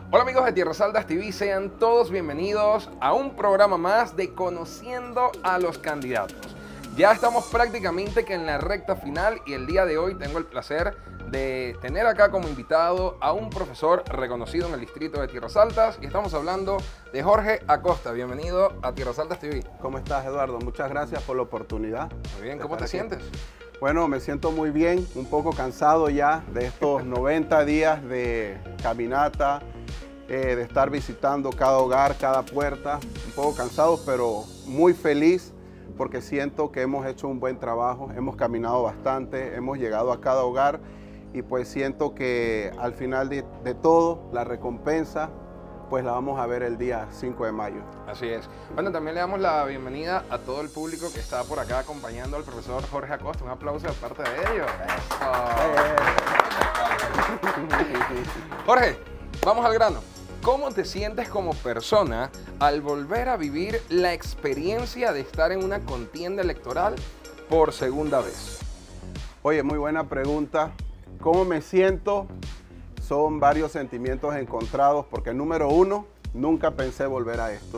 Hola amigos de Tierras Altas TV, sean todos bienvenidos a un programa más de Conociendo a los Candidatos. Ya estamos prácticamente que en la recta final y el día de hoy tengo el placer de tener acá como invitado a un profesor reconocido en el distrito de Tierras Altas y estamos hablando de Jorge Acosta. Bienvenido a Tierras Altas TV. ¿Cómo estás, Eduardo? Muchas gracias por la oportunidad. Muy bien, ¿cómo te sientes? Bueno, me siento muy bien, un poco cansado ya de estos 90 días de caminata, de estar visitando cada hogar, cada puerta. Un poco cansado, pero muy feliz porque siento que hemos hecho un buen trabajo, hemos caminado bastante, hemos llegado a cada hogar y pues siento que al final de todo, la recompensa, pues la vamos a ver el día 5 de mayo. Así es. Bueno, también le damos la bienvenida a todo el público que está por acá acompañando al profesor Jorge Acosta. Un aplauso de parte de ellos. Jorge, vamos al grano. ¿Cómo te sientes como persona al volver a vivir la experiencia de estar en una contienda electoral por segunda vez? Oye, muy buena pregunta. ¿Cómo me siento? Son varios sentimientos encontrados porque número uno, nunca pensé volver a esto.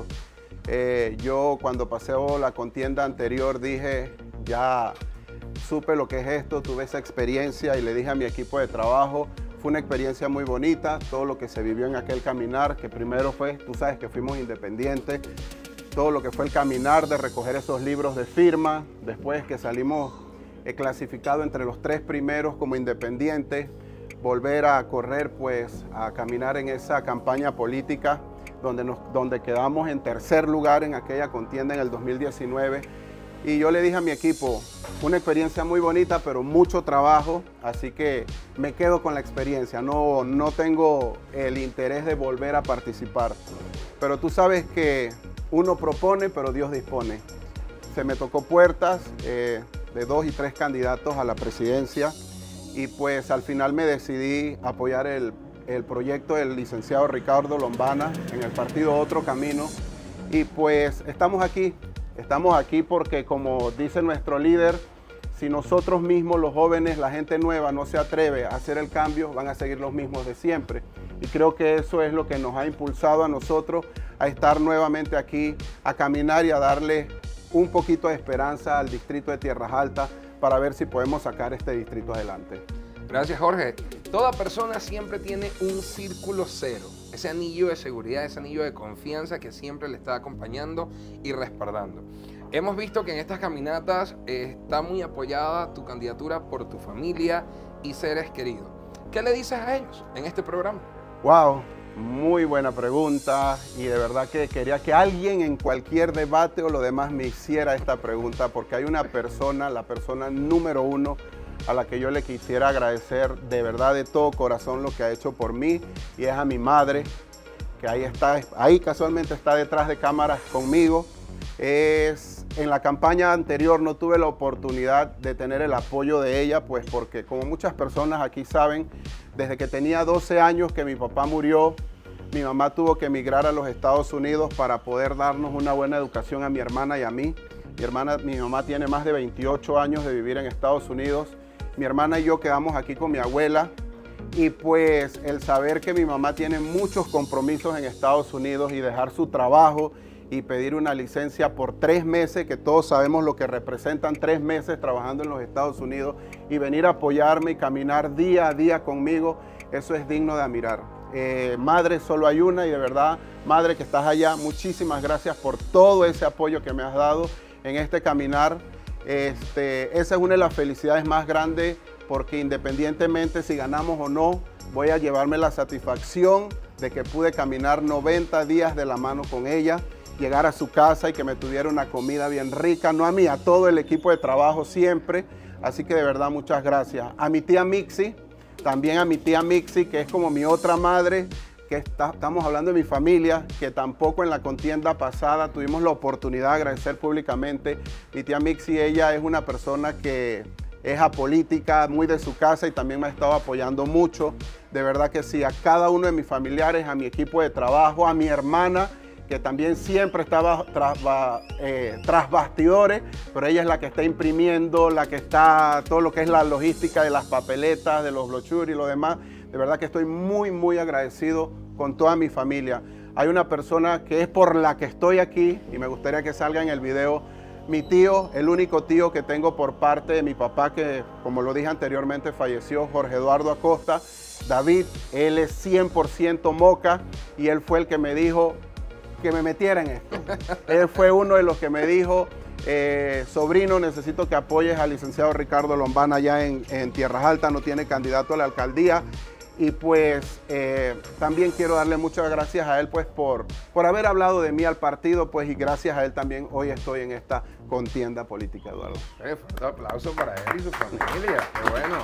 Yo cuando pasé la contienda anterior dije, ya supe lo que es esto, tuve esa experiencia y le dije a mi equipo de trabajo, fue una experiencia muy bonita, todo lo que se vivió en aquel caminar, que primero fue, tú sabes que fuimos independientes, todo lo que fue el caminar de recoger esos libros de firma, después que salimos clasificados entre los 3 primeros como independientes, volver a correr, pues, a caminar en esa campaña política donde quedamos en tercer lugar en aquella contienda en el 2019. Y yo le dije a mi equipo, una experiencia muy bonita, pero mucho trabajo, así que me quedo con la experiencia, no tengo el interés de volver a participar. Pero tú sabes que uno propone, pero Dios dispone. Se me tocó puertas de 2 y 3 candidatos a la presidencia, y pues al final me decidí apoyar el proyecto del licenciado Ricardo Lombana en el partido Otro Camino. Y pues estamos aquí porque, como dice nuestro líder, si nosotros mismos, los jóvenes, la gente nueva, no se atreve a hacer el cambio, van a seguir los mismos de siempre. Y creo que eso es lo que nos ha impulsado a nosotros a estar nuevamente aquí, a caminar y a darle un poquito de esperanza al distrito de Tierras Altas, para ver si podemos sacar este distrito adelante. Gracias, Jorge. Toda persona siempre tiene un círculo cero, ese anillo de seguridad, ese anillo de confianza que siempre le está acompañando y respaldando. Hemos visto que en estas caminatas está muy apoyada tu candidatura por tu familia y seres queridos. ¿Qué le dices a ellos en este programa? Wow, muy buena pregunta, y de verdad que quería que alguien en cualquier debate o lo demás me hiciera esta pregunta, porque hay una persona, la persona número 1, a la que yo le quisiera agradecer de verdad de todo corazón lo que ha hecho por mí, y es a mi madre, que ahí casualmente está detrás de cámaras conmigo. En la campaña anterior no tuve la oportunidad de tener el apoyo de ella, pues porque, como muchas personas aquí saben, desde que tenía 12 años que mi papá murió, mi mamá tuvo que emigrar a los Estados Unidos para poder darnos una buena educación a mi hermana y a mí. Mi mamá tiene más de 28 años de vivir en Estados Unidos. Mi hermana y yo quedamos aquí con mi abuela, y pues el saber que mi mamá tiene muchos compromisos en Estados Unidos y dejar su trabajo y pedir una licencia por 3 meses, que todos sabemos lo que representan 3 meses trabajando en los Estados Unidos, y venir a apoyarme y caminar día a día conmigo, eso es digno de admirar. Madre, solo hay una, y de verdad, madre que estás allá, muchísimas gracias por todo ese apoyo que me has dado en este caminar. Esa es una de las felicidades más grandes, porque independientemente si ganamos o no, voy a llevarme la satisfacción de que pude caminar 90 días de la mano con ella, llegar a su casa y que me tuviera una comida bien rica, no a mí, a todo el equipo de trabajo siempre. Así que de verdad muchas gracias. A mi tía Mixi, también a mi tía Mixi, que es como mi otra madre, que estamos hablando de mi familia, que tampoco en la contienda pasada tuvimos la oportunidad de agradecer públicamente. Mi tía Mixi, ella es una persona que es apolítica, muy de su casa, y también me ha estado apoyando mucho. De verdad que sí, a cada uno de mis familiares, a mi equipo de trabajo, a mi hermana, que también siempre estaba tras bastidores, pero ella es la que está imprimiendo, la que está, todo lo que es la logística de las papeletas, de los brochures y lo demás. De verdad que estoy muy, muy agradecido con toda mi familia. Hay una persona que es por la que estoy aquí y me gustaría que salga en el video. Mi tío, el único tío que tengo por parte de mi papá, que como lo dije anteriormente falleció, Jorge Eduardo Acosta. David, él es 100% Moca y él fue el que me dijo que me metiera en esto. Él fue uno de los que me dijo, sobrino, necesito que apoyes al licenciado Ricardo Lombana allá en Tierras Altas, no tiene candidato a la alcaldía. Y pues también quiero darle muchas gracias a él pues por haber hablado de mí al partido, pues, y gracias a él también hoy estoy en esta contienda política, Eduardo. Fuerte aplauso para él y su familia, qué bueno.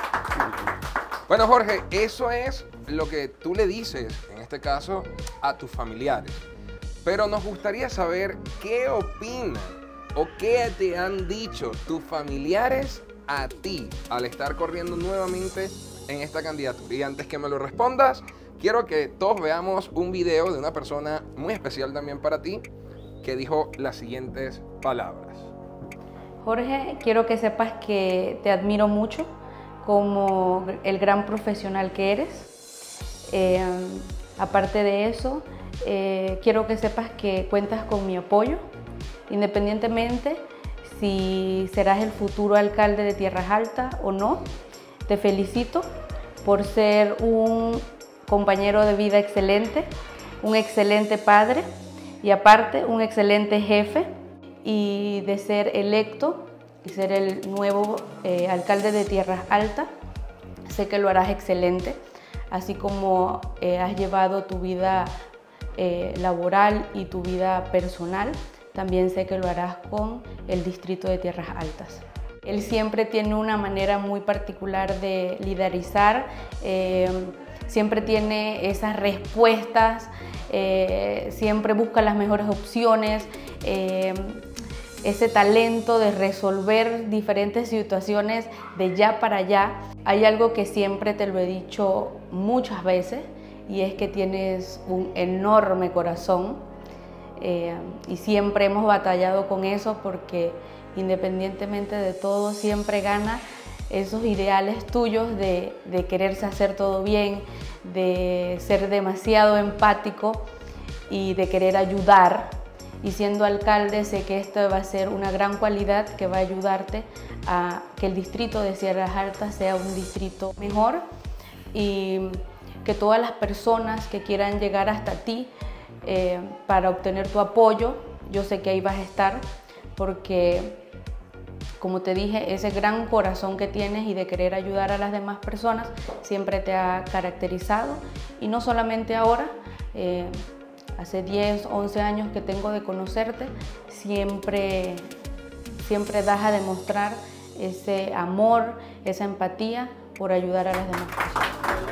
Bueno, Jorge, eso es lo que tú le dices, en este caso, a tus familiares. Pero nos gustaría saber qué opinan o qué te han dicho tus familiares a ti al estar corriendo nuevamente en esta candidatura. Y antes que me lo respondas, quiero que todos veamos un video de una persona muy especial también para ti que dijo las siguientes palabras. Jorge, quiero que sepas que te admiro mucho como el gran profesional que eres. Aparte de eso, quiero que sepas que cuentas con mi apoyo, independientemente si serás el futuro alcalde de Tierras Altas o no. Te felicito por ser un compañero de vida excelente, un excelente padre y aparte un excelente jefe, y de ser electo y ser el nuevo alcalde de Tierras Altas, sé que lo harás excelente, así como has llevado tu vida laboral y tu vida personal, también sé que lo harás con el distrito de Tierras Altas. Él siempre tiene una manera muy particular de liderizar, siempre tiene esas respuestas, siempre busca las mejores opciones, ese talento de resolver diferentes situaciones de ya para allá. Hay algo que siempre te lo he dicho muchas veces y es que tienes un enorme corazón, y siempre hemos batallado con eso porque independientemente de todo, siempre gana esos ideales tuyos de quererse hacer todo bien, de ser demasiado empático y de querer ayudar. Y siendo alcalde, sé que esto va a ser una gran cualidad que va a ayudarte a que el distrito de Tierras Altas sea un distrito mejor y que todas las personas que quieran llegar hasta ti para obtener tu apoyo, yo sé que ahí vas a estar porque, como te dije, ese gran corazón que tienes y de querer ayudar a las demás personas siempre te ha caracterizado, y no solamente ahora, hace 10, 11 años que tengo de conocerte, siempre das a demostrar ese amor, esa empatía por ayudar a las demás personas.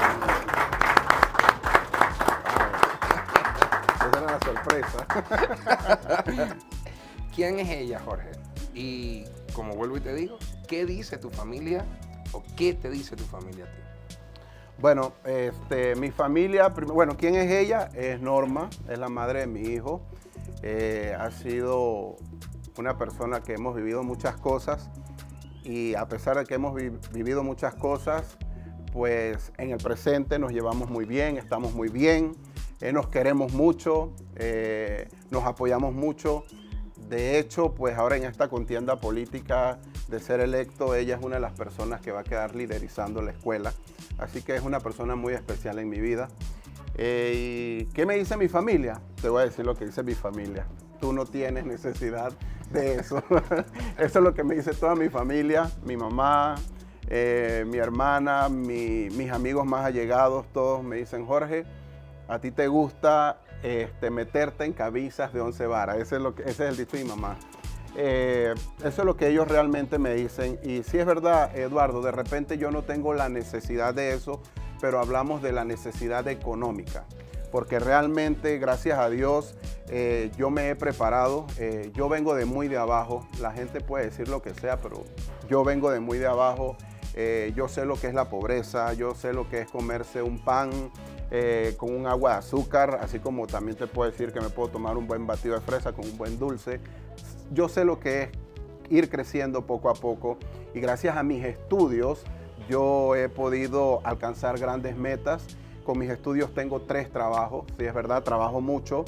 Esa era una sorpresa. ¿Quién es ella, Jorge? Y como vuelvo y te digo, ¿qué dice tu familia o qué te dice tu familia a ti? Bueno, mi familia, bueno, ¿quién es ella? Es Norma, es la madre de mi hijo. Ha sido una persona que hemos vivido muchas cosas y a pesar de que hemos vivido muchas cosas, pues en el presente nos llevamos muy bien, estamos muy bien, nos queremos mucho, nos apoyamos mucho. De hecho, pues ahora en esta contienda política de ser electo, ella es una de las personas que va a quedar liderizando la escuela. Así que es una persona muy especial en mi vida. ¿Y qué me dice mi familia? Te voy a decir lo que dice mi familia. Tú no tienes necesidad de eso. Eso es lo que me dice toda mi familia, mi mamá, mi hermana, mis amigos más allegados, todos me dicen, Jorge, a ti te gusta meterte en cabezas de 11 varas. Ese es el dicho de mi mamá. Eso es lo que ellos realmente me dicen. Y sí es verdad, Eduardo, de repente yo no tengo la necesidad de eso, pero hablamos de la necesidad económica. Porque realmente, gracias a Dios, yo me he preparado. Yo vengo de muy de abajo. La gente puede decir lo que sea, pero yo vengo de muy de abajo. Yo sé lo que es la pobreza, yo sé lo que es comerse un pan con un agua de azúcar, así como también te puedo decir que me puedo tomar un buen batido de fresa con un buen dulce. Yo sé lo que es ir creciendo poco a poco y gracias a mis estudios yo he podido alcanzar grandes metas con mis estudios tengo 3 trabajos, sí es verdad, trabajo mucho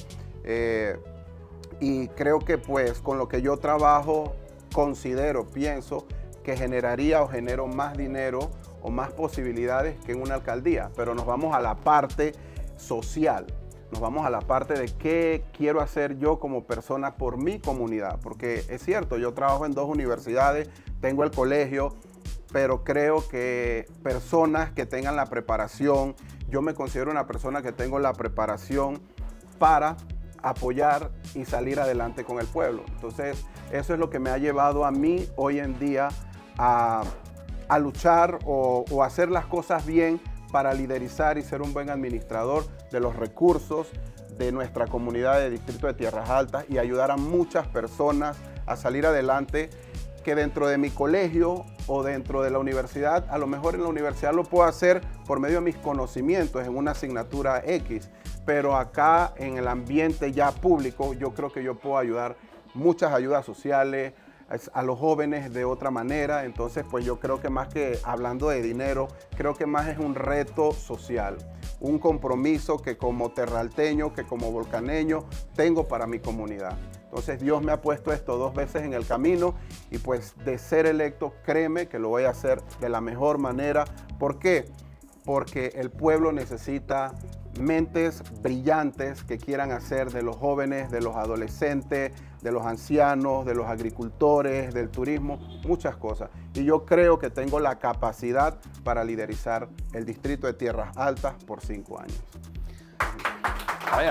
y creo que pues con lo que yo trabajo pienso que generaría o genero más dinero o más posibilidades que en una alcaldía, pero nos vamos a la parte social. Nos vamos a la parte de qué quiero hacer yo como persona por mi comunidad, porque es cierto, yo trabajo en 2 universidades, tengo el colegio, pero creo que personas que tengan la preparación, yo me considero una persona que tengo la preparación para apoyar y salir adelante con el pueblo. Entonces, eso es lo que me ha llevado a mí hoy en día a luchar o hacer las cosas bien para liderizar y ser un buen administrador de los recursos de nuestra comunidad de Distrito de Tierras Altas y ayudar a muchas personas a salir adelante que dentro de mi colegio o dentro de la universidad, a lo mejor en la universidad lo puedo hacer por medio de mis conocimientos en una asignatura X, pero acá en el ambiente ya público yo creo que yo puedo ayudar muchas ayudas sociales a los jóvenes de otra manera. Entonces pues yo creo que más que hablando de dinero, creo que más es un reto social, un compromiso que como terralteño, que como volcaneño tengo para mi comunidad. Entonces Dios me ha puesto esto 2 veces en el camino y pues de ser electo, créeme que lo voy a hacer de la mejor manera. ¿Por qué? Porque el pueblo necesita mentes brillantes que quieran hacer de los jóvenes, de los adolescentes, de los ancianos, de los agricultores, del turismo, muchas cosas. Y yo creo que tengo la capacidad para liderizar el Distrito de Tierras Altas por 5 años. Vaya.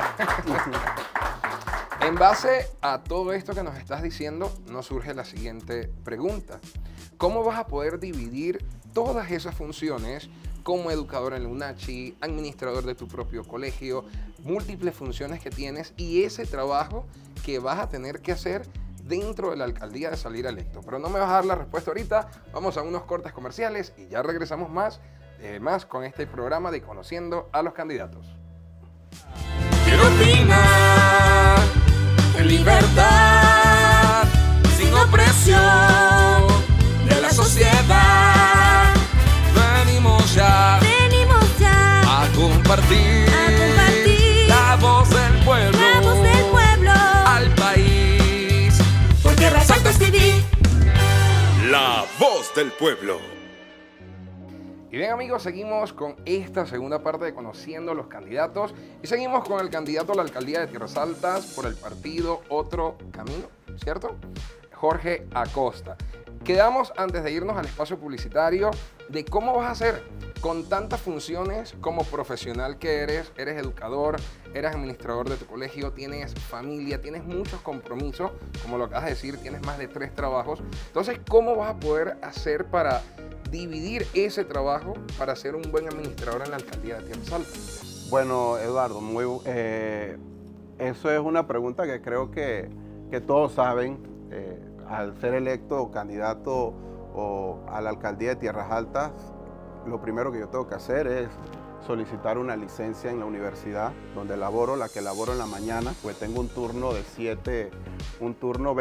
En base a todo esto que nos estás diciendo, nos surge la siguiente pregunta. ¿Cómo vas a poder dividir todas esas funciones como educador en la UNACHI, administrador de tu propio colegio, múltiples funciones que tienes y ese trabajo que vas a tener que hacer dentro de la alcaldía de salir electo? Pero no me vas a dar la respuesta ahorita, vamos a unos cortes comerciales y ya regresamos más con este programa de Conociendo a los Candidatos. Quiero opinar en libertad, sin opresión de la sociedad. Venimos ya a compartir la voz del pueblo, al país. Por Tierras Altas TV, la voz del pueblo. Y bien amigos, seguimos con esta segunda parte de Conociendo a los Candidatos y seguimos con el candidato a la alcaldía de Tierras Altas por el partido Otro Camino, ¿cierto? Jorge Acosta. Quedamos antes de irnos al espacio publicitario de cómo vas a hacer con tantas funciones como profesional que eres educador, eres administrador de tu colegio, tienes familia, tienes muchos compromisos, como lo acabas de decir, tienes más de 3 trabajos. Entonces, ¿cómo vas a poder hacer para dividir ese trabajo para ser un buen administrador en la alcaldía de Tierras Altas? Bueno, Eduardo, eso es una pregunta que creo que todos saben. Al ser electo candidato a la alcaldía de Tierras Altas, lo primero que yo tengo que hacer es solicitar una licencia en la universidad donde laboro, la que laboro en la mañana, pues tengo un turno de 7, un turno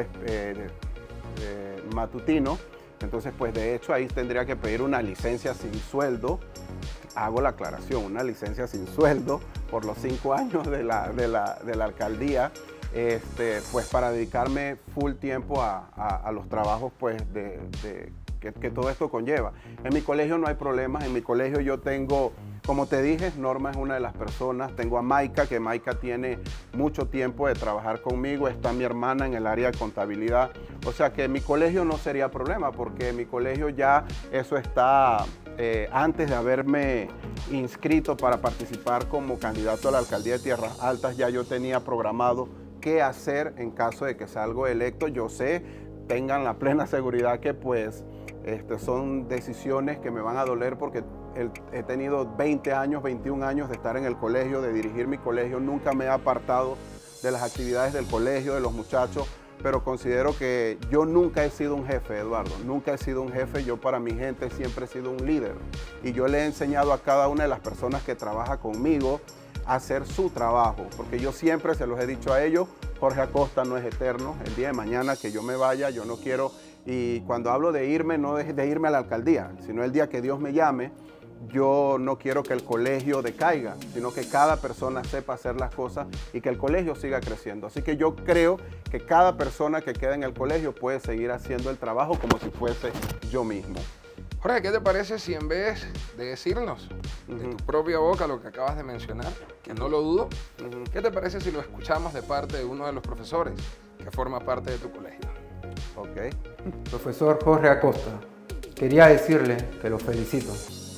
matutino. Entonces, pues de hecho ahí tendría que pedir una licencia sin sueldo. Hago la aclaración, una licencia sin sueldo por los 5 años de la alcaldía. Pues para dedicarme full tiempo a los trabajos pues que todo esto conlleva. En mi colegio no hay problemas, en mi colegio yo tengo, como te dije, Norma es una de las personas, tengo a Maika, que Maika tiene mucho tiempo de trabajar conmigo, está mi hermana en el área de contabilidad, o sea que en mi colegio no sería problema, porque en mi colegio ya eso está, antes de haberme inscrito para participar como candidato a la alcaldía de Tierras Altas, ya yo tenía programado qué hacer en caso de que salga electo. Yo sé, tengan la plena seguridad que pues son decisiones que me van a doler porque he tenido 20 años, 21 años de estar en el colegio, de dirigir mi colegio, nunca me he apartado de las actividades del colegio, de los muchachos, pero considero que yo nunca he sido un jefe, Eduardo, nunca he sido un jefe, yo para mi gente siempre he sido un líder y yo le he enseñado a cada una de las personas que trabaja conmigo hacer su trabajo, porque yo siempre se los he dicho a ellos, Jorge Acosta no es eterno, el día de mañana que yo me vaya, yo no quiero, y cuando hablo de irme, no es de irme a la alcaldía, sino el día que Dios me llame, yo no quiero que el colegio decaiga, sino que cada persona sepa hacer las cosas y que el colegio siga creciendo. Así que yo creo que cada persona que queda en el colegio puede seguir haciendo el trabajo como si fuese yo mismo. Jorge, ¿qué te parece si en vez de decirnos de tu propia boca lo que acabas de mencionar, que no lo dudo, qué te parece si lo escuchamos de parte de uno de los profesores que forma parte de tu colegio? Ok. Profesor Jorge Acosta, quería decirle que lo felicito,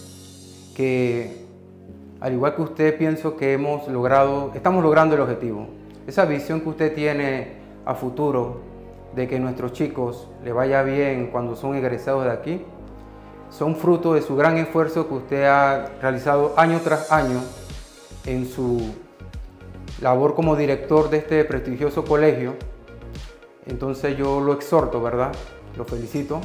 que al igual que usted pienso que estamos logrando el objetivo. Esa visión que usted tiene a futuro de que nuestros chicos les vaya bien cuando son egresados de aquí, son fruto de su gran esfuerzo que usted ha realizado año tras año en su labor como director de este prestigioso colegio. Entonces yo lo exhorto, ¿verdad? Lo felicito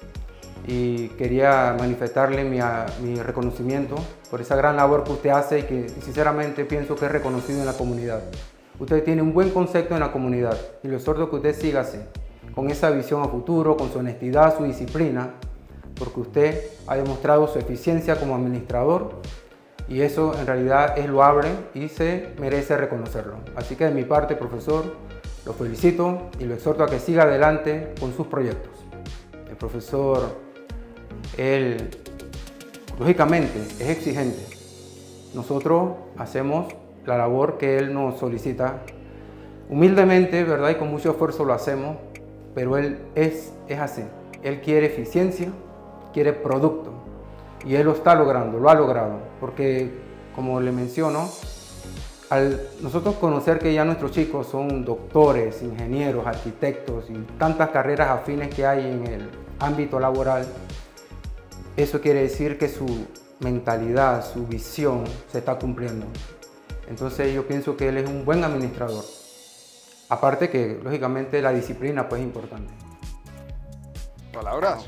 y quería manifestarle mi reconocimiento por esa gran labor que usted hace y que sinceramente pienso que es reconocido en la comunidad. Usted tiene un buen concepto en la comunidad y lo exhorto que usted siga así, con esa visión a futuro, con su honestidad, su disciplina, porque usted ha demostrado su eficiencia como administrador y eso en realidad es loable y se merece reconocerlo. Así que de mi parte, profesor, lo felicito y lo exhorto a que siga adelante con sus proyectos. El profesor, él, lógicamente, es exigente. Nosotros hacemos la labor que él nos solicita. Humildemente, ¿verdad? Y con mucho esfuerzo lo hacemos, pero él es así. Él quiere eficiencia, quiere producto y él lo está logrando, lo ha logrado, porque como le menciono, al nosotros conocer que ya nuestros chicos son doctores, ingenieros, arquitectos y tantas carreras afines que hay en el ámbito laboral, eso quiere decir que su mentalidad, su visión se está cumpliendo. Entonces yo pienso que él es un buen administrador, aparte que lógicamente la disciplina pues es importante. Palabras.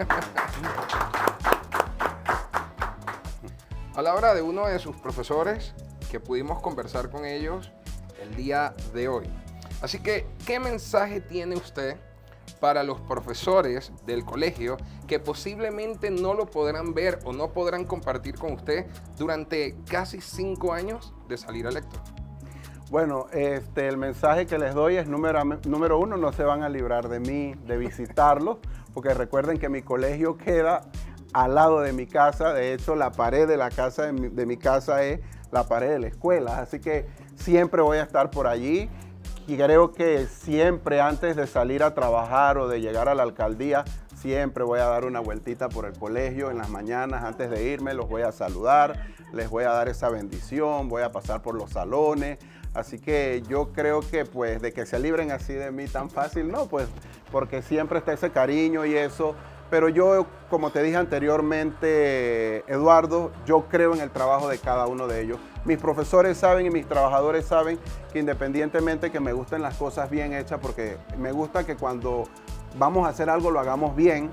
Palabra de uno de sus profesores que pudimos conversar con ellos el día de hoy. Así que, ¿qué mensaje tiene usted para los profesores del colegio que posiblemente no lo podrán ver o no podrán compartir con usted durante casi 5 años de salir electo? Bueno, el mensaje que les doy es número uno, no se van a librar de mí, de visitarlos, porque recuerden que mi colegio queda al lado de mi casa. De hecho, la pared de la casa de mi casa es la pared de la escuela, así que siempre voy a estar por allí. Y creo que siempre antes de salir a trabajar o de llegar a la alcaldía, siempre voy a dar una vueltita por el colegio en las mañanas. Antes de irme los voy a saludar, les voy a dar esa bendición, voy a pasar por los salones. Así que yo creo que pues de que se libren así de mí tan fácil, no, pues porque siempre está ese cariño y eso. Pero yo, como te dije anteriormente, Eduardo, yo creo en el trabajo de cada uno de ellos. Mis profesores saben y mis trabajadores saben que independientemente que me gusten las cosas bien hechas, porque me gusta que cuando vamos a hacer algo lo hagamos bien,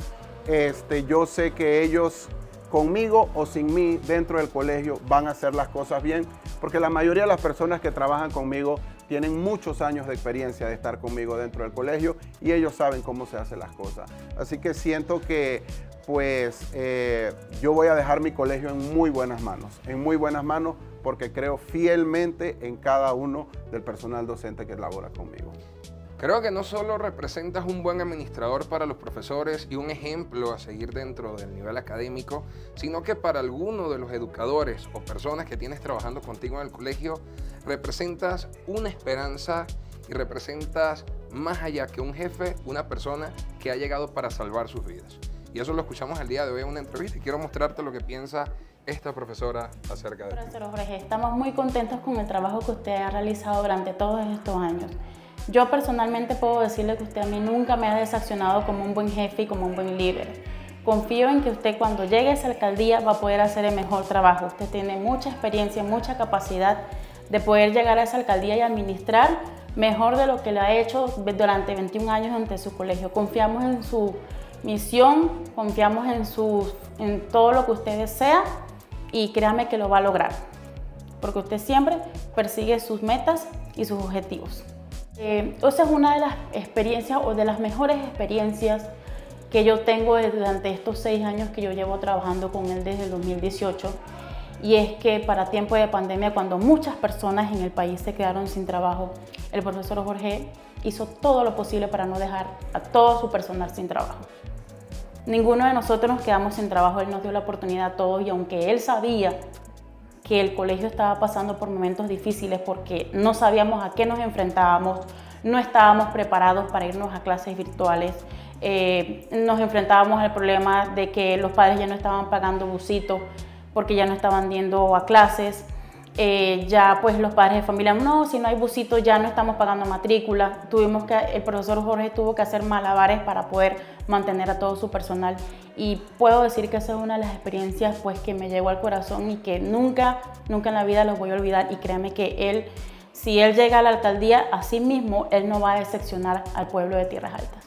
yo sé que ellos conmigo o sin mí dentro del colegio van a hacer las cosas bien, porque la mayoría de las personas que trabajan conmigo tienen muchos años de experiencia de estar conmigo dentro del colegio y ellos saben cómo se hacen las cosas. Así que siento que pues yo voy a dejar mi colegio en muy buenas manos, porque creo fielmente en cada uno del personal docente que labora conmigo. Creo que no solo representas un buen administrador para los profesores y un ejemplo a seguir dentro del nivel académico, sino que para alguno de los educadores o personas que tienes trabajando contigo en el colegio, representas una esperanza y representas más allá que un jefe, una persona que ha llegado para salvar sus vidas. Y eso lo escuchamos el día de hoy en una entrevista y quiero mostrarte lo que piensa esta profesora acerca de ti. Profesor Jorge, estamos muy contentos con el trabajo que usted ha realizado durante todos estos años. Yo personalmente puedo decirle que usted a mí nunca me ha desaccionado como un buen jefe y como un buen líder. Confío en que usted cuando llegue a esa alcaldía va a poder hacer el mejor trabajo. Usted tiene mucha experiencia, mucha capacidad de poder llegar a esa alcaldía y administrar mejor de lo que lo ha hecho durante 21 años ante su colegio. Confiamos en su misión, confiamos en todo lo que usted desea y créame que lo va a lograr, porque usted siempre persigue sus metas y sus objetivos. Esa es una de las experiencias o de las mejores experiencias que yo tengo durante estos 6 años que yo llevo trabajando con él desde el 2018. Y es que para tiempo de pandemia, cuando muchas personas en el país se quedaron sin trabajo, el profesor Jorge hizo todo lo posible para no dejar a todo su personal sin trabajo. Ninguno de nosotros nos quedamos sin trabajo, él nos dio la oportunidad a todos, y aunque él sabía que el colegio estaba pasando por momentos difíciles porque no sabíamos a qué nos enfrentábamos, no estábamos preparados para irnos a clases virtuales, nos enfrentábamos al problema de que los padres ya no estaban pagando busitos porque ya no estaban yendo a clases, ya pues los padres de familia, no, si no hay busitos ya no estamos pagando matrícula. El profesor Jorge tuvo que hacer malabares para poder mantener a todo su personal, y puedo decir que esa es una de las experiencias pues que me llegó al corazón y que nunca en la vida los voy a olvidar. Y créanme que él, si él llega a la alcaldía, así mismo él no va a decepcionar al pueblo de Tierras Altas.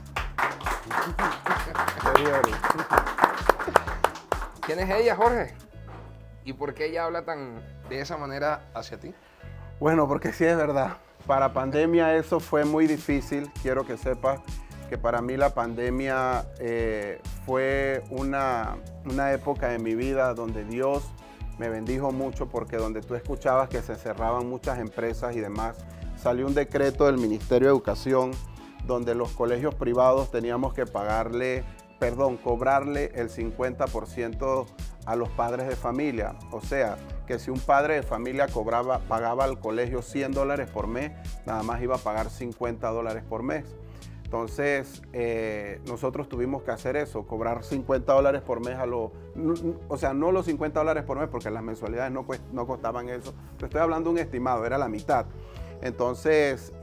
¿Quién es ella, Jorge? ¿Y por qué ella habla de esa manera hacia ti? Bueno, porque sí es verdad. Para pandemia eso fue muy difícil. Quiero que sepas que para mí la pandemia fue una época en mi vida donde Dios me bendijo mucho, porque donde tú escuchabas que se cerraban muchas empresas y demás, salió un decreto del Ministerio de Educación donde los colegios privados teníamos que cobrarle el 50% a los padres de familia. O sea, que si un padre de familia pagaba al colegio $100 por mes, nada más iba a pagar $50 por mes. Entonces, nosotros tuvimos que hacer eso, cobrar $50 por mes o sea, no los $50 por mes, porque las mensualidades no costaban eso. Te estoy hablando de un estimado, era la mitad. Entonces,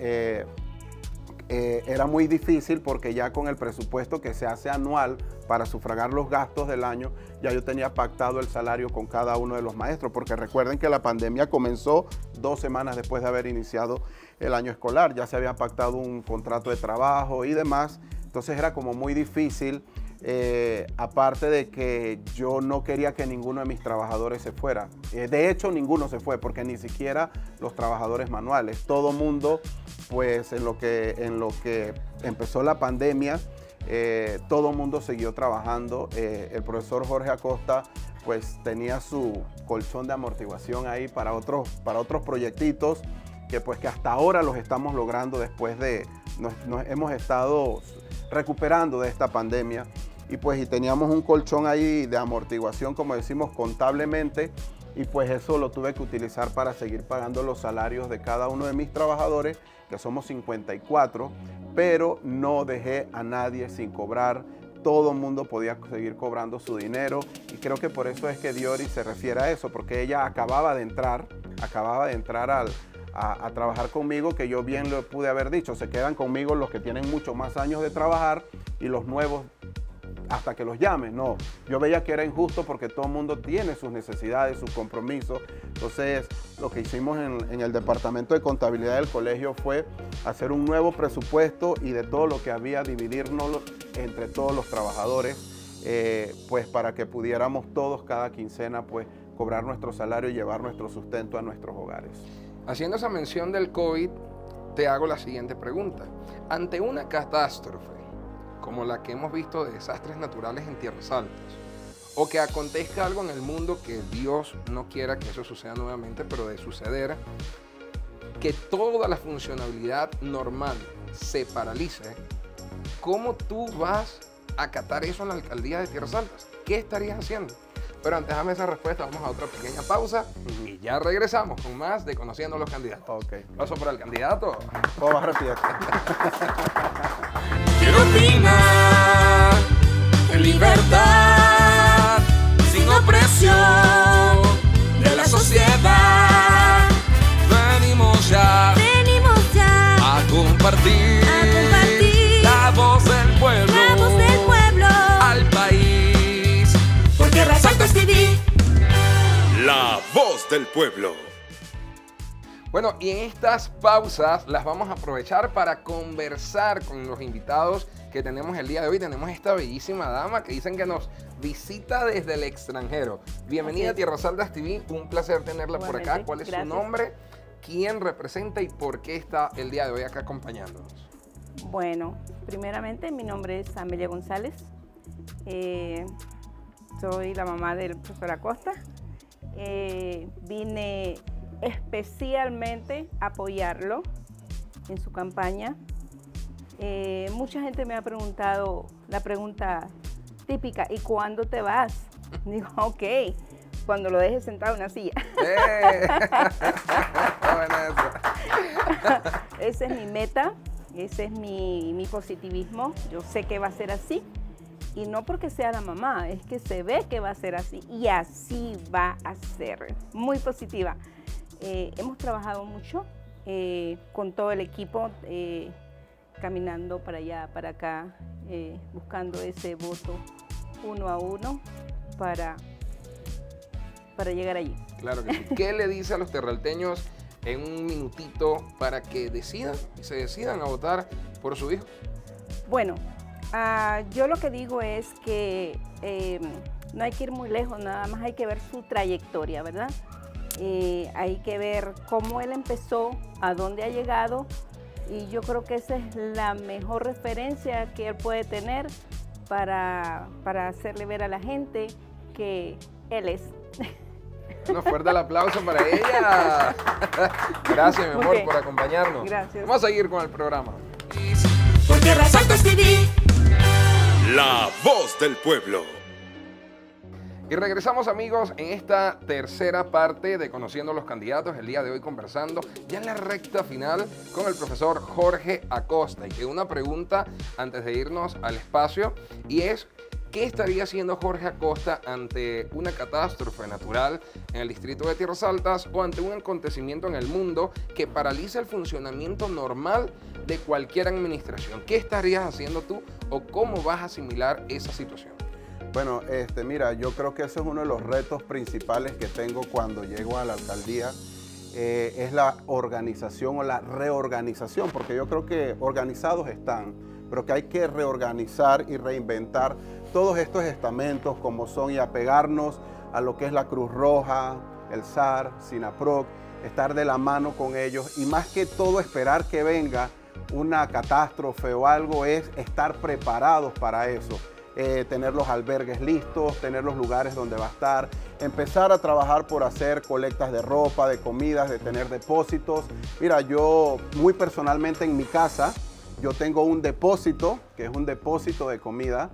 era muy difícil, porque ya con el presupuesto que se hace anual para sufragar los gastos del año, ya yo tenía pactado el salario con cada uno de los maestros, porque recuerden que la pandemia comenzó 2 semanas después de haber iniciado el año escolar. Ya se había pactado un contrato de trabajo y demás, entonces era como muy difícil. Aparte de que yo no quería que ninguno de mis trabajadores se fuera. De hecho, ninguno se fue, porque ni siquiera los trabajadores manuales. Todo mundo, pues en lo que empezó la pandemia, todo mundo siguió trabajando. El profesor Jorge Acosta pues tenía su colchón de amortiguación ahí para otros proyectitos que hasta ahora los estamos logrando después de nos hemos estado recuperando de esta pandemia. Y teníamos un colchón ahí de amortiguación, como decimos contablemente, y pues eso lo tuve que utilizar para seguir pagando los salarios de cada uno de mis trabajadores, que somos 54, pero no dejé a nadie sin cobrar. Todo el mundo podía seguir cobrando su dinero, y creo que por eso es que Diori se refiere a eso, porque ella acababa de entrar a trabajar conmigo, que yo bien lo pude haber dicho, se quedan conmigo los que tienen mucho más años de trabajar y los nuevos hasta que los llame. No, yo veía que era injusto, porque todo el mundo tiene sus necesidades, sus compromisos. Entonces, lo que hicimos en el departamento de contabilidad del colegio fue hacer un nuevo presupuesto, y de todo lo que había, dividirnos entre todos los trabajadores, pues para que pudiéramos todos cada quincena pues cobrar nuestro salario y llevar nuestro sustento a nuestros hogares. Haciendo esa mención del COVID, te hago la siguiente pregunta. Ante una catástrofe como la que hemos visto de desastres naturales en Tierras Altas, o que acontezca algo en el mundo que Dios no quiera que eso suceda nuevamente, pero de suceder, que toda la funcionalidad normal se paralice, ¿cómo tú vas a acatar eso en la alcaldía de Tierras Altas? ¿Qué estarías haciendo? Pero antes dame esa respuesta, vamos a otra pequeña pausa y ya regresamos con más de Conociendo a los Candidatos. Ok. Paso por el candidato. Vamos a repetir. Quiero opinar en libertad, sin opresión de la sociedad. Venimos ya a compartir la voz del pueblo, al país. Por Tierras Altas TV, la voz del pueblo. Bueno, y en estas pausas las vamos a aprovechar para conversar con los invitados que tenemos el día de hoy. Tenemos esta bellísima dama que dicen que nos visita desde el extranjero. Bienvenida a Tierras Altas TV, un placer tenerla por acá. ¿Cuál es su nombre? ¿Quién representa y por qué está el día de hoy acá acompañándonos? Bueno, primeramente mi nombre es Amelia González, Soy la mamá del profesor Acosta. Vine especialmente a apoyarlo en su campaña. Mucha gente me ha preguntado la pregunta típica, ¿y cuándo te vas? Digo, ok, cuando lo dejes sentado en una silla. Esa es mi meta, ese es mi positivismo. Yo sé que va a ser así. Y no porque sea la mamá, es que se ve que va a ser así y así va a ser. Muy positiva. Hemos trabajado mucho con todo el equipo, caminando para allá, para acá, buscando ese voto 1 a 1 para llegar allí. Claro que sí. ¿Qué le dice a los terralteños en un minutito para que decidan y se decidan a votar por su hijo? Bueno, yo lo que digo es que no hay que ir muy lejos, nada más hay que ver su trayectoria, ¿verdad? Hay que ver cómo él empezó, a dónde ha llegado, y yo creo que esa es la mejor referencia que él puede tener para hacerle ver a la gente que él es. Bueno, fuerte el aplauso para ella. Gracias, mi amor, por acompañarnos. Gracias. Vamos a seguir con el programa. Por Tierras Altas TV, la voz del pueblo. Y regresamos, amigos, en esta tercera parte de Conociendo a los Candidatos. El día de hoy conversando ya en la recta final con el profesor Jorge Acosta. Y que una pregunta antes de irnos al espacio, y es: ¿qué estaría haciendo Jorge Acosta ante una catástrofe natural en el distrito de Tierras Altas o ante un acontecimiento en el mundo que paraliza el funcionamiento normal de cualquier administración? ¿Qué estarías haciendo tú o cómo vas a asimilar esa situación? Bueno, mira, yo creo que ese es uno de los retos principales que tengo cuando llego a la alcaldía. Es la organización o la reorganización, porque yo creo que organizados están, pero que hay que reorganizar y reinventar todos estos estamentos como son, y apegarnos a lo que es la Cruz Roja, el SAR, SINAPROC, estar de la mano con ellos, y más que todo esperar que venga una catástrofe o algo, es estar preparados para eso. Tener los albergues listos, tener los lugares donde va a estar, empezar a trabajar por hacer colectas de ropa, de comidas, de tener depósitos. Mira, yo muy personalmente en mi casa, yo tengo un depósito, que es un depósito de comida,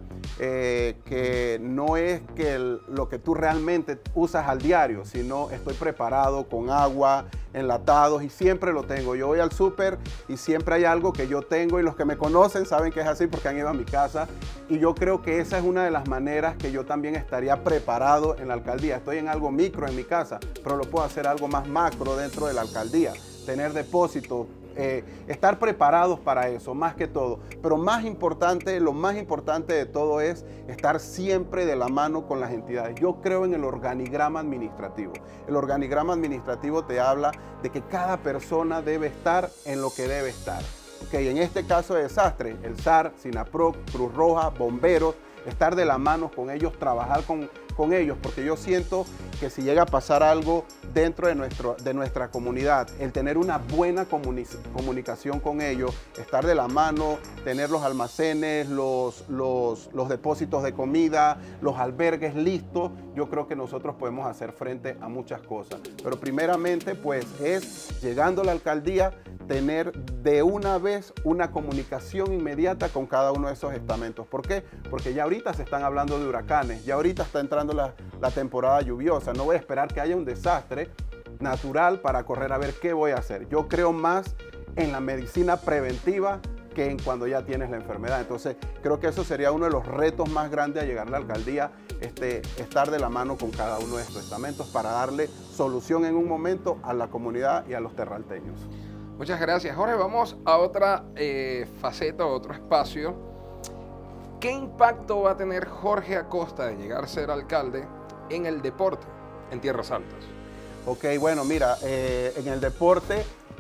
que no es que lo que tú realmente usas al diario, sino estoy preparado con agua, enlatados, y siempre lo tengo. Yo voy al súper y siempre hay algo que yo tengo, y los que me conocen saben que es así porque han ido a mi casa, y yo creo que esa es una de las maneras que yo también estaría preparado en la alcaldía. Estoy en algo micro en mi casa, pero lo puedo hacer algo más macro dentro de la alcaldía, tener depósitos. Estar preparados para eso, más que todo. Pero más importante, lo más importante de todo es estar siempre de la mano con las entidades. Yo creo en el organigrama administrativo. El organigrama administrativo te habla de que cada persona debe estar en lo que debe estar. Okay, en este caso de desastre, el SAR, SINAPROC, Cruz Roja, bomberos, estar de la mano con ellos, trabajar con ellos, porque yo siento que si llega a pasar algo dentro de nuestra comunidad, el tener una buena comunicación con ellos, estar de la mano, tener los almacenes, los depósitos de comida, los albergues listos, yo creo que nosotros podemos hacer frente a muchas cosas. Pero primeramente, pues, es llegando a la alcaldía, tener de una vez una comunicación inmediata con cada uno de esos estamentos. ¿Por qué? Porque ya ahorita se están hablando de huracanes, ya ahorita está entrando la temporada lluviosa. No voy a esperar que haya un desastre natural para correr a ver qué voy a hacer. Yo creo más en la medicina preventiva que en cuando ya tienes la enfermedad. Entonces, creo que eso sería uno de los retos más grandes a llegar a la alcaldía, estar de la mano con cada uno de estos estamentos para darle solución en un momento a la comunidad y a los terralteños. Muchas gracias, Jorge. Vamos a otra faceta, otro espacio. ¿Qué impacto va a tener Jorge Acosta de llegar a ser alcalde en el deporte en Tierras Altas? Ok, bueno, mira, en el deporte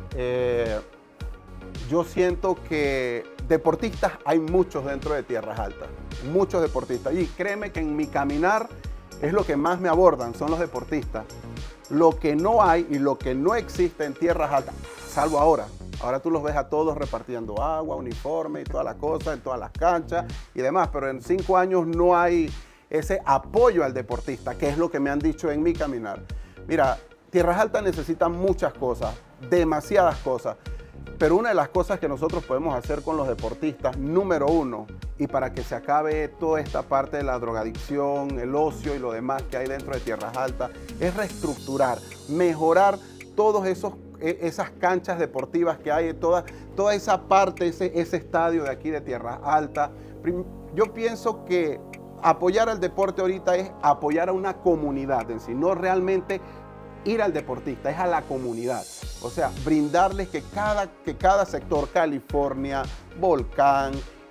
yo siento que deportistas hay muchos dentro de Tierras Altas, muchos deportistas. Y créeme que en mi caminar es lo que más me abordan, son los deportistas. Lo que no hay y lo que no existe en Tierras Altas, salvo ahora, Ahora tú los ves a todos repartiendo agua, uniforme y todas las cosas en todas las canchas y demás, pero en 5 años no hay ese apoyo al deportista, que es lo que me han dicho en mi caminar. Mira, Tierras Altas necesita muchas cosas, demasiadas cosas, pero una de las cosas que nosotros podemos hacer con los deportistas, número uno, y para que se acabe toda esta parte de la drogadicción, el ocio y lo demás que hay dentro de Tierras Altas, es reestructurar, mejorar todos esas canchas deportivas que hay, toda esa parte, ese estadio de aquí de Tierras Altas. Yo pienso que apoyar al deporte ahorita es apoyar a una comunidad en sí, no realmente ir al deportista, es a la comunidad. O sea, brindarles que cada sector, California, Volcán,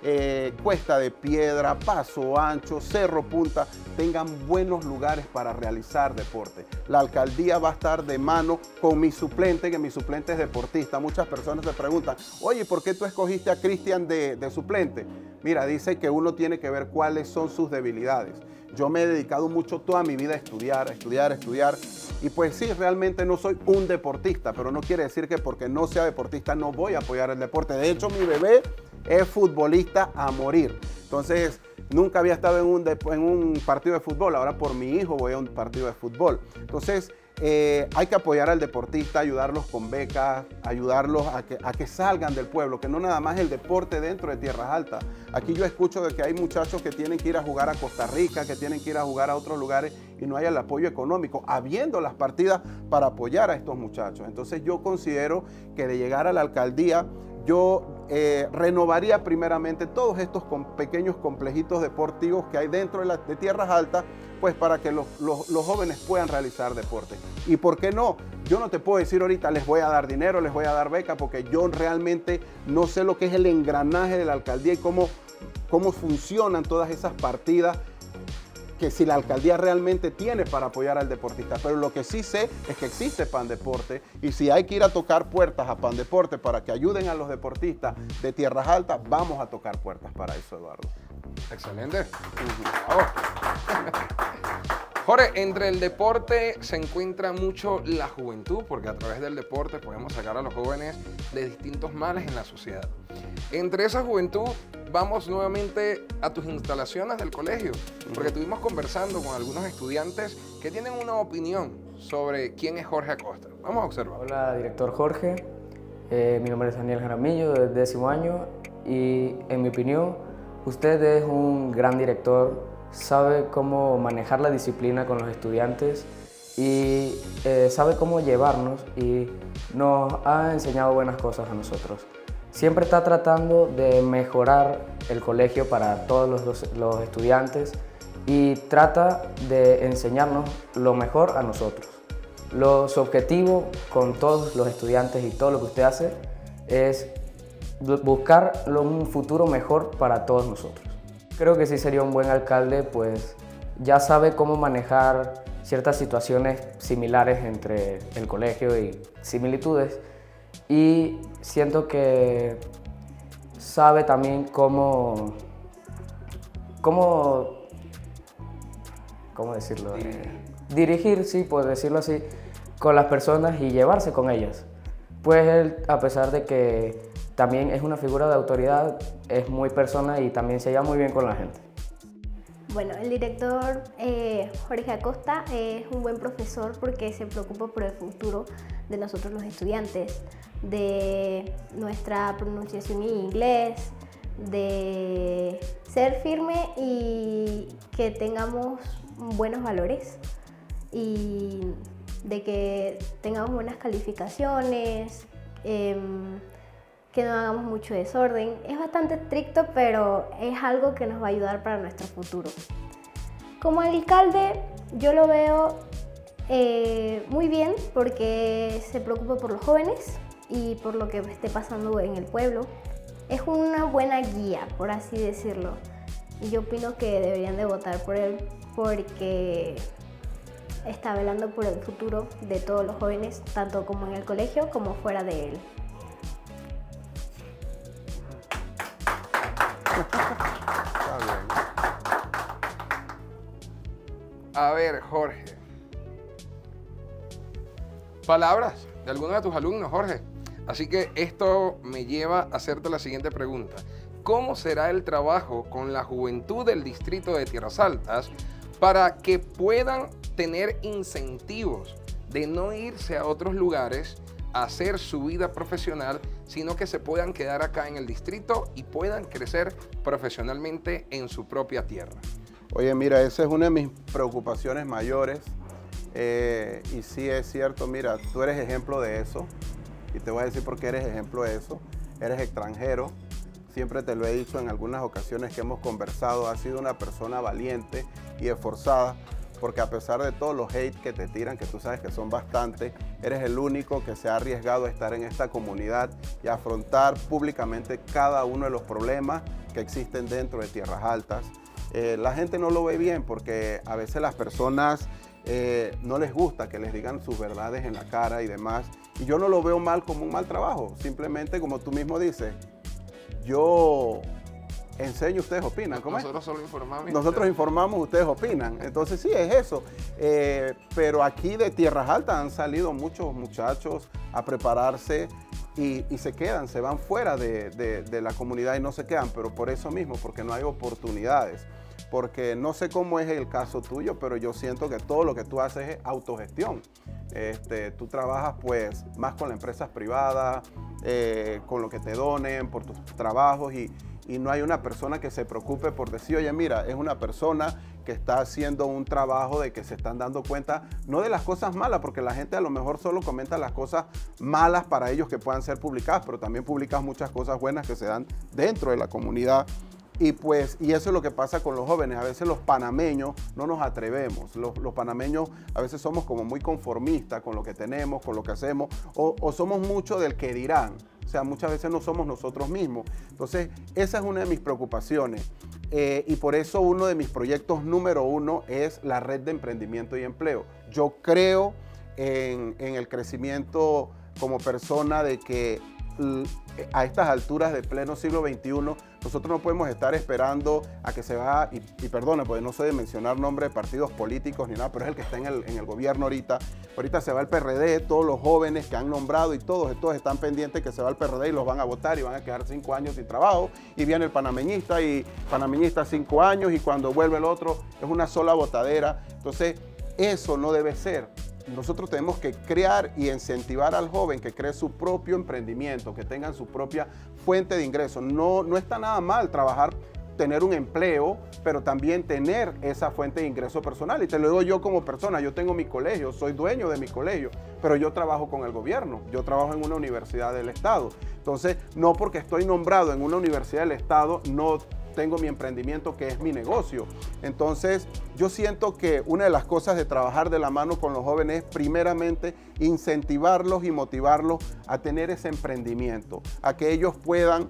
Cuesta de Piedra, Paso Ancho, Cerro Punta, tengan buenos lugares para realizar deporte. La alcaldía va a estar de mano con mi suplente, que mi suplente es deportista. Muchas personas se preguntan, oye, ¿por qué tú escogiste a Cristian de suplente? Mira, dice que uno tiene que ver cuáles son sus debilidades. Yo me he dedicado mucho toda mi vida a estudiar. Y pues sí, realmente no soy un deportista, pero no quiere decir que porque no sea deportista no voy a apoyar el deporte. De hecho, mi bebé es futbolista a morir. Entonces, nunca había estado en un partido de fútbol. Ahora por mi hijo voy a un partido de fútbol. Entonces, hay que apoyar al deportista, ayudarlos con becas, ayudarlos a que salgan del pueblo, que no nada más el deporte dentro de Tierras Altas. Aquí yo escucho de que hay muchachos que tienen que ir a jugar a Costa Rica, que tienen que ir a jugar a otros lugares y no hay el apoyo económico, habiendo las partidas para apoyar a estos muchachos. Entonces yo considero que de llegar a la alcaldía, yo renovaría primeramente todos estos pequeños complejitos deportivos que hay dentro de Tierras Altas, pues para que los jóvenes puedan realizar deporte. ¿Y por qué no? Yo no te puedo decir ahorita les voy a dar dinero, les voy a dar beca, porque yo realmente no sé lo que es el engranaje de la alcaldía y cómo funcionan todas esas partidas que si la alcaldía realmente tiene para apoyar al deportista. Pero lo que sí sé es que existe Pandeporte, y si hay que ir a tocar puertas a Pandeporte para que ayuden a los deportistas de Tierras Altas, vamos a tocar puertas para eso, Eduardo. Excelente. Bravo. Jorge, entre el deporte se encuentra mucho la juventud, porque a través del deporte podemos sacar a los jóvenes de distintos males en la sociedad. Entre esa juventud, vamos nuevamente a tus instalaciones del colegio, porque estuvimos conversando con algunos estudiantes que tienen una opinión sobre quién es Jorge Acosta. Vamos a observar. Hola, director Jorge. Mi nombre es Daniel Jaramillo, del 10º año, y en mi opinión, usted es un gran director, sabe cómo manejar la disciplina con los estudiantes y sabe cómo llevarnos, y nos ha enseñado buenas cosas a nosotros. Siempre está tratando de mejorar el colegio para todos los estudiantes y trata de enseñarnos lo mejor a nosotros. Su objetivo con todos los estudiantes y todo lo que usted hace es buscar un futuro mejor para todos nosotros. Creo que sí sería un buen alcalde, pues ya sabe cómo manejar ciertas situaciones similares entre el colegio y similitudes, y siento que sabe también cómo decirlo, dirigir, sí, por decirlo así, con las personas y llevarse con ellas. Pues él, a pesar de que también es una figura de autoridad, es muy persona y también se lleva muy bien con la gente. Bueno, el director Jorge Acosta es un buen profesor porque se preocupa por el futuro de nosotros los estudiantes, de nuestra pronunciación en inglés, de ser firme y que tengamos buenos valores y de que tengamos buenas calificaciones, que no hagamos mucho desorden. Es bastante estricto, pero es algo que nos va a ayudar para nuestro futuro. Como alcalde, yo lo veo muy bien porque se preocupa por los jóvenes y por lo que esté pasando en el pueblo. Es una buena guía, por así decirlo. Y yo opino que deberían de votar por él porque está velando por el futuro de todos los jóvenes, tanto como en el colegio como fuera de él. Está bien. A ver, Jorge. Palabras de alguno de tus alumnos, Jorge. Así que esto me lleva a hacerte la siguiente pregunta. ¿Cómo será el trabajo con la juventud del distrito de Tierras Altas para que puedan tener incentivos de no irse a otros lugares a hacer su vida profesional, sino que se puedan quedar acá en el distrito y puedan crecer profesionalmente en su propia tierra? Oye, mira, esa es una de mis preocupaciones mayores. Y sí es cierto, mira, tú eres ejemplo de eso. Y te voy a decir por qué eres ejemplo de eso. Eres extranjero. Siempre te lo he dicho en algunas ocasiones que hemos conversado. Has sido una persona valiente y esforzada. Porque a pesar de todos los hate que te tiran, que tú sabes que son bastantes, eres el único que se ha arriesgado a estar en esta comunidad y a afrontar públicamente cada uno de los problemas que existen dentro de Tierras Altas. La gente no lo ve bien porque a veces las personas no les gusta que les digan sus verdades en la cara y demás. Y yo no lo veo mal como un mal trabajo. Simplemente, como tú mismo dices, yo enseño, ustedes opinan. ¿Cómo Nosotros solo informamos. Nosotros informamos, ustedes opinan. Entonces sí, es eso. Pero aquí de Tierras Altas han salido muchos muchachos a prepararse y se quedan, se van fuera de la comunidad y no se quedan. Pero por eso mismo, porque no hay oportunidades. Porque no sé cómo es el caso tuyo, pero yo siento que todo lo que tú haces es autogestión. Tú trabajas pues más con las empresas privadas, con lo que te donen por tus trabajos y no hay una persona que se preocupe por decir, oye, mira, es una persona que está haciendo un trabajo de que se están dando cuenta, no de las cosas malas, porque la gente a lo mejor solo comenta las cosas malas para ellos que puedan ser publicadas, pero también publicas muchas cosas buenas que se dan dentro de la comunidad. Y eso es lo que pasa con los jóvenes. A veces los panameños no nos atrevemos. Los panameños a veces somos como muy conformistas con lo que tenemos, con lo que hacemos, o somos mucho del que dirán. O sea, muchas veces no somos nosotros mismos. Entonces, esa es una de mis preocupaciones. Y por eso uno de mis proyectos número 1 es la red de emprendimiento y empleo. Yo creo en el crecimiento como persona de que a estas alturas del pleno siglo XXI, nosotros no podemos estar esperando a que se va, y perdone, porque no sé de mencionar nombres de partidos políticos ni nada, pero es el que está en el gobierno ahorita. Ahorita se va el PRD, todos los jóvenes que han nombrado y todos están pendientes que se va el PRD y los van a votar y van a quedar 5 años sin trabajo. Y viene el panameñista y panameñista 5 años y cuando vuelve el otro es una sola botadera. Entonces, eso no debe ser. Nosotros tenemos que crear y incentivar al joven que cree su propio emprendimiento, que tengan su propia fuente de ingresos. No está nada mal trabajar, tener un empleo, pero también tener esa fuente de ingreso personal. Y te lo digo yo como persona, yo tengo mi colegio, soy dueño de mi colegio, pero yo trabajo con el gobierno, yo trabajo en una universidad del Estado. Entonces, no porque estoy nombrado en una universidad del Estado, no tengo mi emprendimiento que es mi negocio. Entonces, yo siento que una de las cosas de trabajar de la mano con los jóvenes es primeramente incentivarlos y motivarlos a tener ese emprendimiento, a que ellos puedan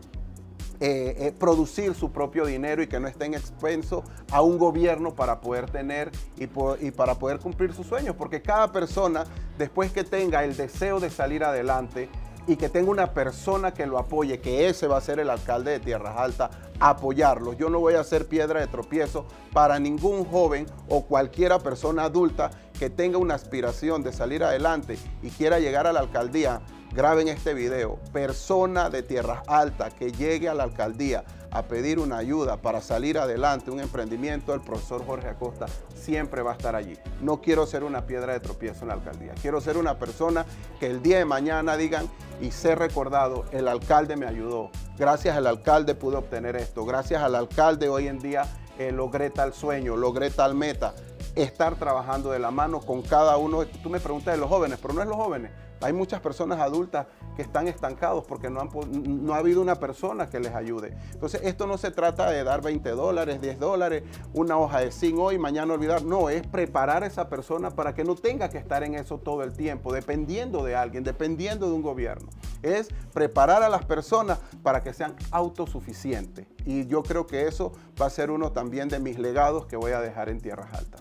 producir su propio dinero y que no estén expensos a un gobierno para poder tener y para poder cumplir sus sueños, porque cada persona, después que tenga el deseo de salir adelante y que tenga una persona que lo apoye, que ese va a ser el alcalde de Tierras Altas, apoyarlo. Yo no voy a ser piedra de tropiezo para ningún joven o cualquiera persona adulta que tenga una aspiración de salir adelante y quiera llegar a la alcaldía. Graben este video. Persona de Tierras Altas que llegue a la alcaldía a pedir una ayuda para salir adelante, un emprendimiento, el profesor Jorge Acosta siempre va a estar allí. No quiero ser una piedra de tropiezo en la alcaldía. Quiero ser una persona que el día de mañana digan y ser recordado, el alcalde me ayudó. Gracias al alcalde pude obtener esto. Gracias al alcalde hoy en día logré tal sueño, logré tal meta. Estar trabajando de la mano con cada uno. Tú me preguntas de los jóvenes, pero no es los jóvenes. Hay muchas personas adultas que están estancados porque no ha habido una persona que les ayude. Entonces, esto no se trata de dar $20, $10, una hoja de zinc hoy, mañana olvidar. No, es preparar a esa persona para que no tenga que estar en eso todo el tiempo, dependiendo de alguien, dependiendo de un gobierno. Es preparar a las personas para que sean autosuficientes. Y yo creo que eso va a ser uno también de mis legados que voy a dejar en Tierras Altas.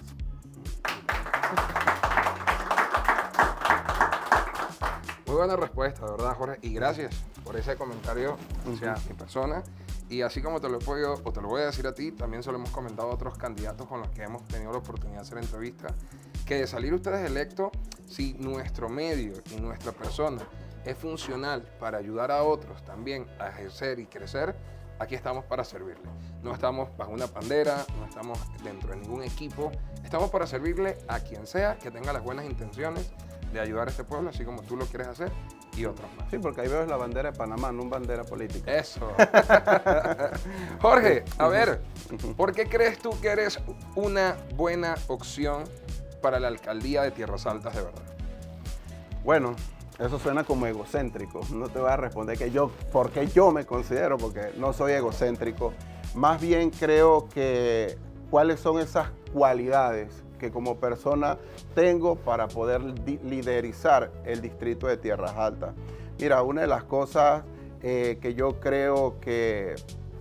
Muy buena respuesta, ¿verdad, Jorge? Y gracias por ese comentario hacia mi persona. Y así como te lo voy a decir a ti, también se lo hemos comentado a otros candidatos con los que hemos tenido la oportunidad de hacer entrevistas, que de salir ustedes electos, si nuestro medio y nuestra persona es funcional para ayudar a otros también a ejercer y crecer, aquí estamos para servirle. No estamos bajo una bandera, no estamos dentro de ningún equipo, estamos para servirle a quien sea que tenga las buenas intenciones de ayudar a este pueblo, así como tú lo quieres hacer, y otros más. Sí, porque ahí veo la bandera de Panamá, no bandera política. Eso. Jorge, a ver, ¿por qué crees tú que eres una buena opción para la alcaldía de Tierras Altas de verdad? Bueno, eso suena como egocéntrico. No te voy a responder que porque yo me considero, porque no soy egocéntrico. Más bien creo que cuáles son esas cualidades que como persona tengo para poder liderizar el distrito de Tierras Altas. Mira, una de las cosas que yo creo que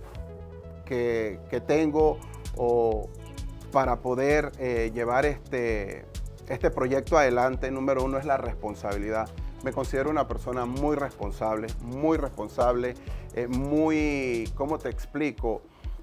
tengo para poder llevar este proyecto adelante, número uno, es la responsabilidad. Me considero una persona muy responsable, ¿cómo te explico?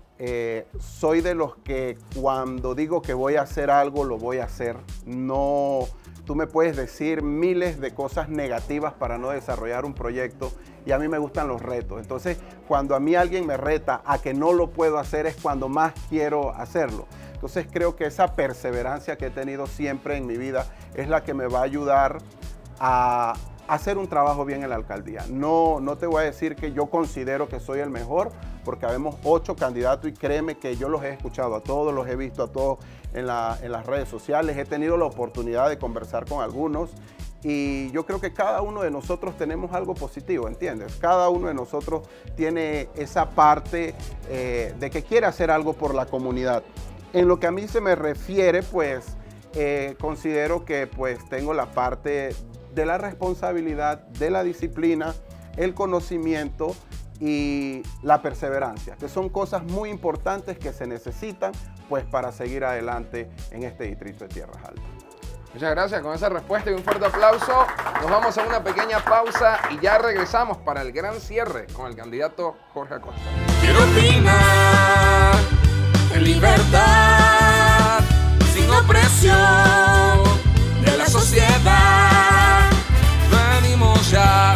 Soy de los que cuando digo que voy a hacer algo, lo voy a hacer. No, tú me puedes decir miles de cosas negativas para no desarrollar un proyecto y a mí me gustan los retos. Entonces, cuando a mí alguien me reta a que no lo puedo hacer es cuando más quiero hacerlo. Entonces, creo que esa perseverancia que he tenido siempre en mi vida es la que me va a ayudar a hacer un trabajo bien en la alcaldía. No te voy a decir que yo considero que soy el mejor, porque habemos 8 candidatos y créeme que yo los he escuchado a todos, los he visto a todos en las redes sociales, he tenido la oportunidad de conversar con algunos y yo creo que cada uno de nosotros tenemos algo positivo, ¿entiendes? Cada uno de nosotros tiene esa parte de que quiere hacer algo por la comunidad. En lo que a mí se me refiere, pues considero que pues tengo la parte de la responsabilidad, de la disciplina, el conocimiento y la perseverancia, que son cosas muy importantes que se necesitan pues para seguir adelante en este distrito de Tierras Altas. Muchas gracias con esa respuesta y un fuerte aplauso. Nos vamos a una pequeña pausa y ya regresamos para el gran cierre con el candidato Jorge Acosta. Quiero opinar en libertad, sin opresión de la sociedad. Venimos ya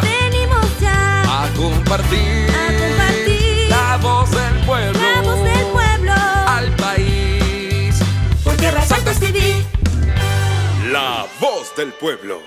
a compartir la voz del pueblo, al país. Por Tierras Altas TV, la voz del pueblo.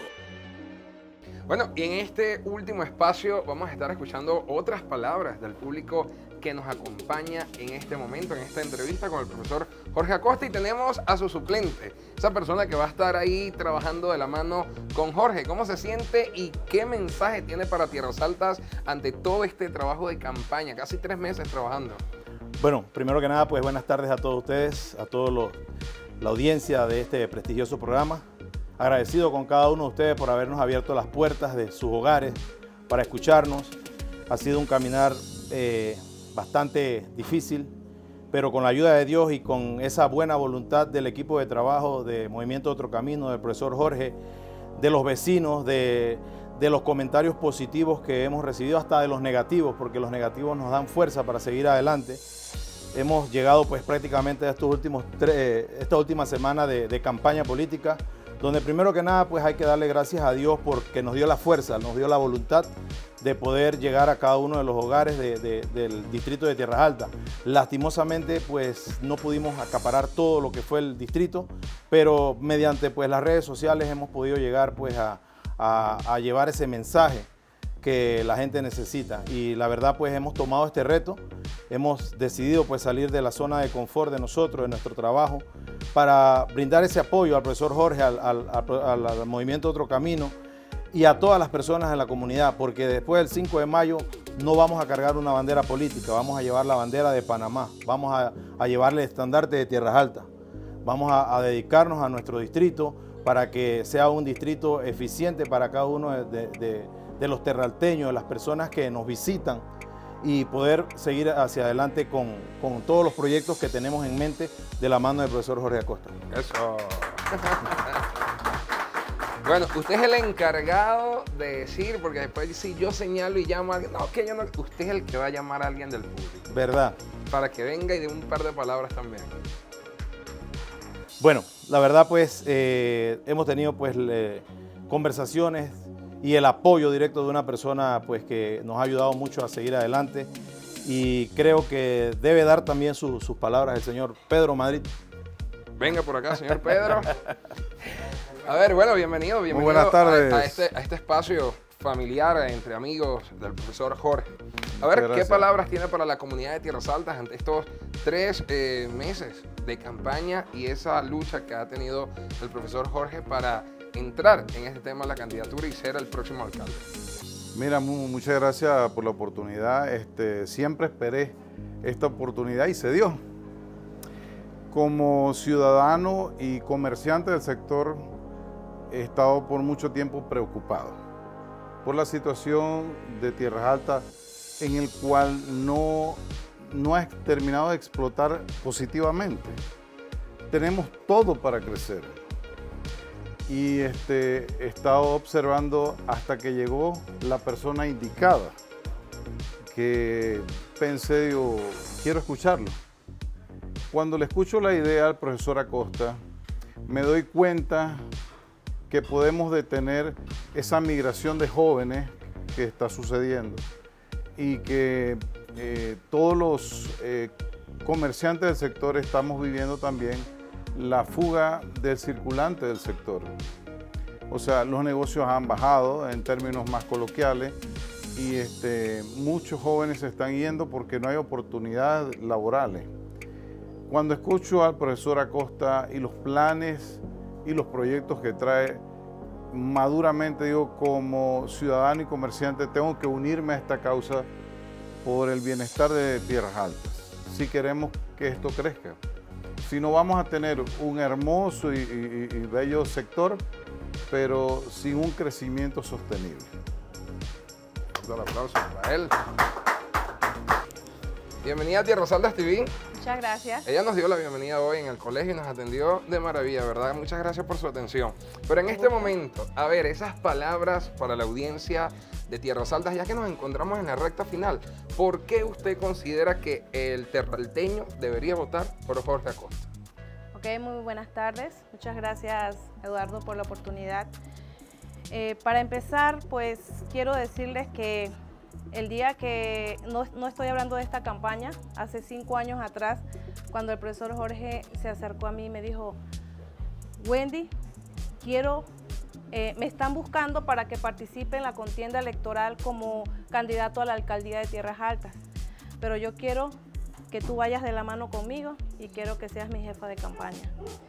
Bueno, y en este último espacio vamos a estar escuchando otras palabras del público que nos acompaña en este momento, en esta entrevista con el profesor Jorge Acosta, y tenemos a su suplente, esa persona que va a estar ahí trabajando de la mano con Jorge. ¿Cómo se siente y qué mensaje tiene para Tierras Altas ante todo este trabajo de campaña? Casi 3 meses trabajando. Bueno, primero que nada, pues buenas tardes a todos ustedes, a toda la audiencia de este prestigioso programa. Agradecido con cada uno de ustedes por habernos abierto las puertas de sus hogares para escucharnos. Ha sido un caminar bastante difícil, pero con la ayuda de Dios y con esa buena voluntad del equipo de trabajo de Movimiento Otro Camino, del profesor Jorge, de los vecinos, de los comentarios positivos que hemos recibido, hasta de los negativos, porque los negativos nos dan fuerza para seguir adelante. Hemos llegado pues prácticamente a esta última semana de campaña política, donde primero que nada pues hay que darle gracias a Dios porque nos dio la fuerza, nos dio la voluntad de poder llegar a cada uno de los hogares del distrito de Tierras Altas. Lastimosamente pues no pudimos acaparar todo lo que fue el distrito, pero mediante pues las redes sociales hemos podido llegar pues a llevar ese mensaje que la gente necesita, y la verdad pues hemos tomado este reto, hemos decidido pues salir de la zona de confort de nosotros, de nuestro trabajo, para brindar ese apoyo al profesor Jorge, al Movimiento Otro Camino y a todas las personas en la comunidad, porque después del 5 de mayo no vamos a cargar una bandera política, vamos a llevar la bandera de Panamá, vamos a llevarle el estandarte de Tierras Altas, vamos a dedicarnos a nuestro distrito para que sea un distrito eficiente para cada uno de los terralteños, de las personas que nos visitan, y poder seguir hacia adelante con todos los proyectos que tenemos en mente de la mano del profesor Jorge Acosta. Eso. Bueno, usted es el encargado de decir, porque después si yo señalo y llamo a alguien, no, que yo no, usted es el que va a llamar a alguien del público. ¿Verdad? Para que venga y dé un par de palabras también. Bueno, la verdad pues hemos tenido pues conversaciones y el apoyo directo de una persona pues, que nos ha ayudado mucho a seguir adelante. Y creo que debe dar también sus palabras el señor Pedro Madrid. Venga por acá, señor Pedro. A ver, bueno, bienvenido Muy buenas tardes. A este espacio familiar entre amigos del profesor Jorge. A ver, Gracias. ¿qué palabras tiene para la comunidad de Tierras Altas ante estos 3 meses de campaña y esa lucha que ha tenido el profesor Jorge para entrar en este tema de la candidatura y ser el próximo alcalde? Mira, muchas gracias por la oportunidad. Siempre esperé esta oportunidad y se dio. Como ciudadano y comerciante del sector, he estado por mucho tiempo preocupado por la situación de Tierras Altas, en el cual no ha terminado de explotar positivamente. Tenemos todo para crecer. Y he estado observando hasta que llegó la persona indicada, que pensé, digo, quiero escucharlo. Cuando le escucho la idea al profesor Acosta, me doy cuenta que podemos detener esa migración de jóvenes que está sucediendo y que todos los comerciantes del sector estamos viviendo también la fuga del circulante del sector. O sea, los negocios han bajado en términos más coloquiales y muchos jóvenes se están yendo porque no hay oportunidades laborales. Cuando escucho al profesor Acosta y los planes y los proyectos que trae, maduramente digo, como ciudadano y comerciante, tengo que unirme a esta causa por el bienestar de Tierras Altas, si queremos que esto crezca. Si no, vamos a tener un hermoso y bello sector, pero sin un crecimiento sostenible. Un aplauso para él. Bienvenida a Tierras Altas TV. Muchas gracias. Ella nos dio la bienvenida hoy en el colegio y nos atendió de maravilla, ¿verdad? Muchas gracias por su atención. Pero en este momento, a ver, esas palabras para la audiencia de Tierras Altas, ya que nos encontramos en la recta final, ¿por qué usted considera que el terralteño debería votar por Jorge Acosta? Ok, muy buenas tardes. Muchas gracias, Eduardo, por la oportunidad. Para empezar, pues quiero decirles que el día que, no estoy hablando de esta campaña, hace 5 años atrás, cuando el profesor Jorge se acercó a mí y me dijo, Wendy, me están buscando para que participe en la contienda electoral como candidato a la alcaldía de Tierras Altas, pero yo quiero que tú vayas de la mano conmigo y quiero que seas mi jefa de campaña.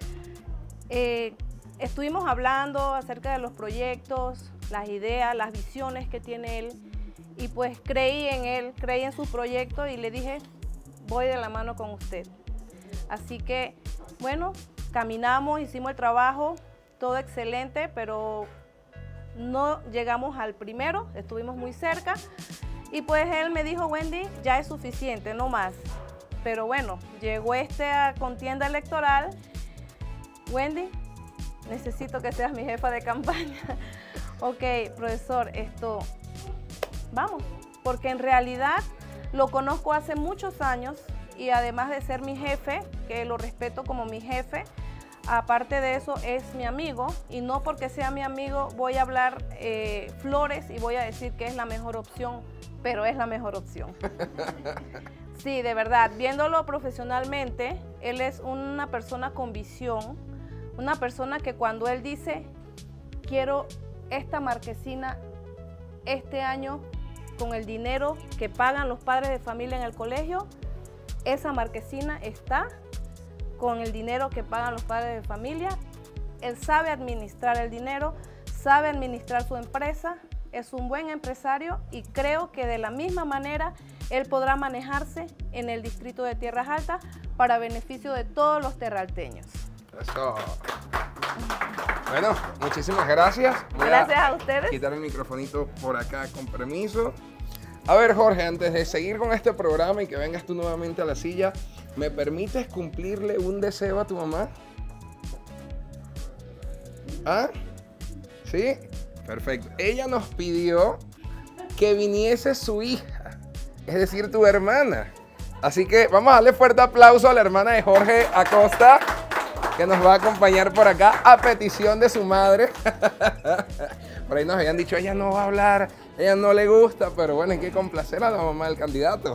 Estuvimos hablando acerca de los proyectos, las ideas, las visiones que tiene él, y pues creí en él, creí en su proyecto y le dije, voy de la mano con usted. Así que, bueno, caminamos, hicimos el trabajo, todo excelente, pero no llegamos al primero, estuvimos muy cerca. Y pues él me dijo, Wendy, ya es suficiente, no más. Pero bueno, llegó esta contienda electoral. Wendy, necesito que seas mi jefa de campaña. Ok, profesor, vamos, porque en realidad lo conozco hace muchos años y además de ser mi jefe, que lo respeto como mi jefe, aparte de eso es mi amigo y no porque sea mi amigo voy a hablar flores y voy a decir que es la mejor opción, pero es la mejor opción. Sí, de verdad, viéndolo profesionalmente, él es una persona con visión, una persona que cuando él dice, quiero esta marquesina este año, con el dinero que pagan los padres de familia en el colegio, esa marquesina está con el dinero que pagan los padres de familia. Él sabe administrar el dinero, sabe administrar su empresa, es un buen empresario y creo que de la misma manera él podrá manejarse en el distrito de Tierras Altas para beneficio de todos los terralteños. Eso. Bueno, muchísimas gracias. Gracias a ustedes. Quitar el microfonito por acá con permiso. A ver, Jorge, antes de seguir con este programa y que vengas tú nuevamente a la silla, ¿me permites cumplirle un deseo a tu mamá? ¿Ah? ¿Sí? Perfecto. Ella nos pidió que viniese su hija, es decir, tu hermana. Así que vamos a darle fuerte aplauso a la hermana de Jorge Acosta, que nos va a acompañar por acá a petición de su madre. Por ahí nos habían dicho, ella no va a hablar, ella no le gusta, pero bueno, hay que complacer a la mamá del candidato.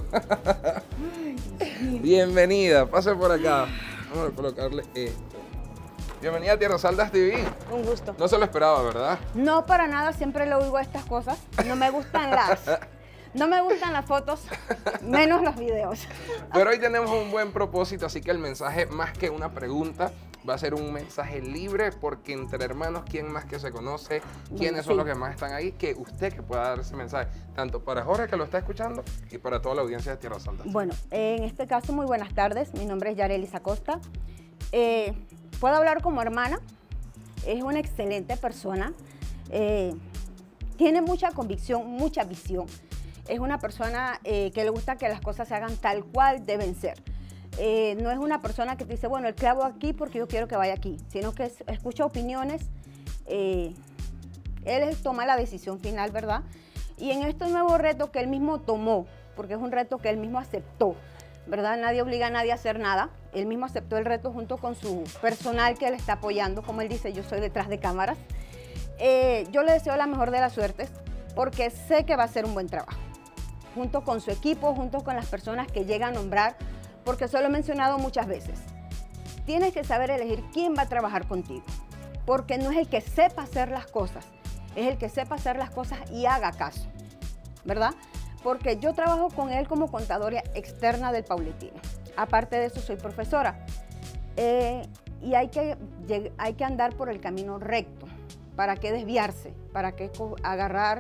Bienvenida, pase por acá. Vamos a colocarle esto. Bienvenida a Tierra Saldas TV. Un gusto. No se lo esperaba, ¿verdad? No, para nada, siempre le oigo estas cosas. No me gustan las fotos, menos los videos. Pero hoy tenemos un buen propósito, así que el mensaje, más que una pregunta, va a ser un mensaje libre, porque entre hermanos, ¿quién más que se conoce? ¿Quiénes son los que más están ahí? Que usted que pueda dar ese mensaje, tanto para Jorge que lo está escuchando y para toda la audiencia de Tierra Saldas. Bueno, en este caso, muy buenas tardes. Mi nombre es Yarelis Acosta. Puedo hablar como hermana. Es una excelente persona. Tiene mucha convicción, mucha visión. Es una persona que le gusta que las cosas se hagan tal cual deben ser. No es una persona que te dice, bueno, el clavo aquí porque yo quiero que vaya aquí, sino que escucha opiniones. Él toma la decisión final, ¿verdad? Y en este nuevo reto que él mismo tomó, porque es un reto que él mismo aceptó, ¿verdad? Nadie obliga a nadie a hacer nada. Él mismo aceptó el reto junto con su personal que él está apoyando. Como él dice, yo soy detrás de cámaras. Yo le deseo la mejor de las suertes porque sé que va a ser un buen trabajo. Junto con su equipo, junto con las personas que llega a nombrar, porque eso lo he mencionado muchas veces. Tienes que saber elegir quién va a trabajar contigo, porque no es el que sepa hacer las cosas, es el que sepa hacer las cosas y haga caso, ¿verdad? Porque yo trabajo con él como contadora externa del Pauletino. Aparte de eso, soy profesora. Y hay que andar por el camino recto. ¿Para qué desviarse? ¿Para qué agarrar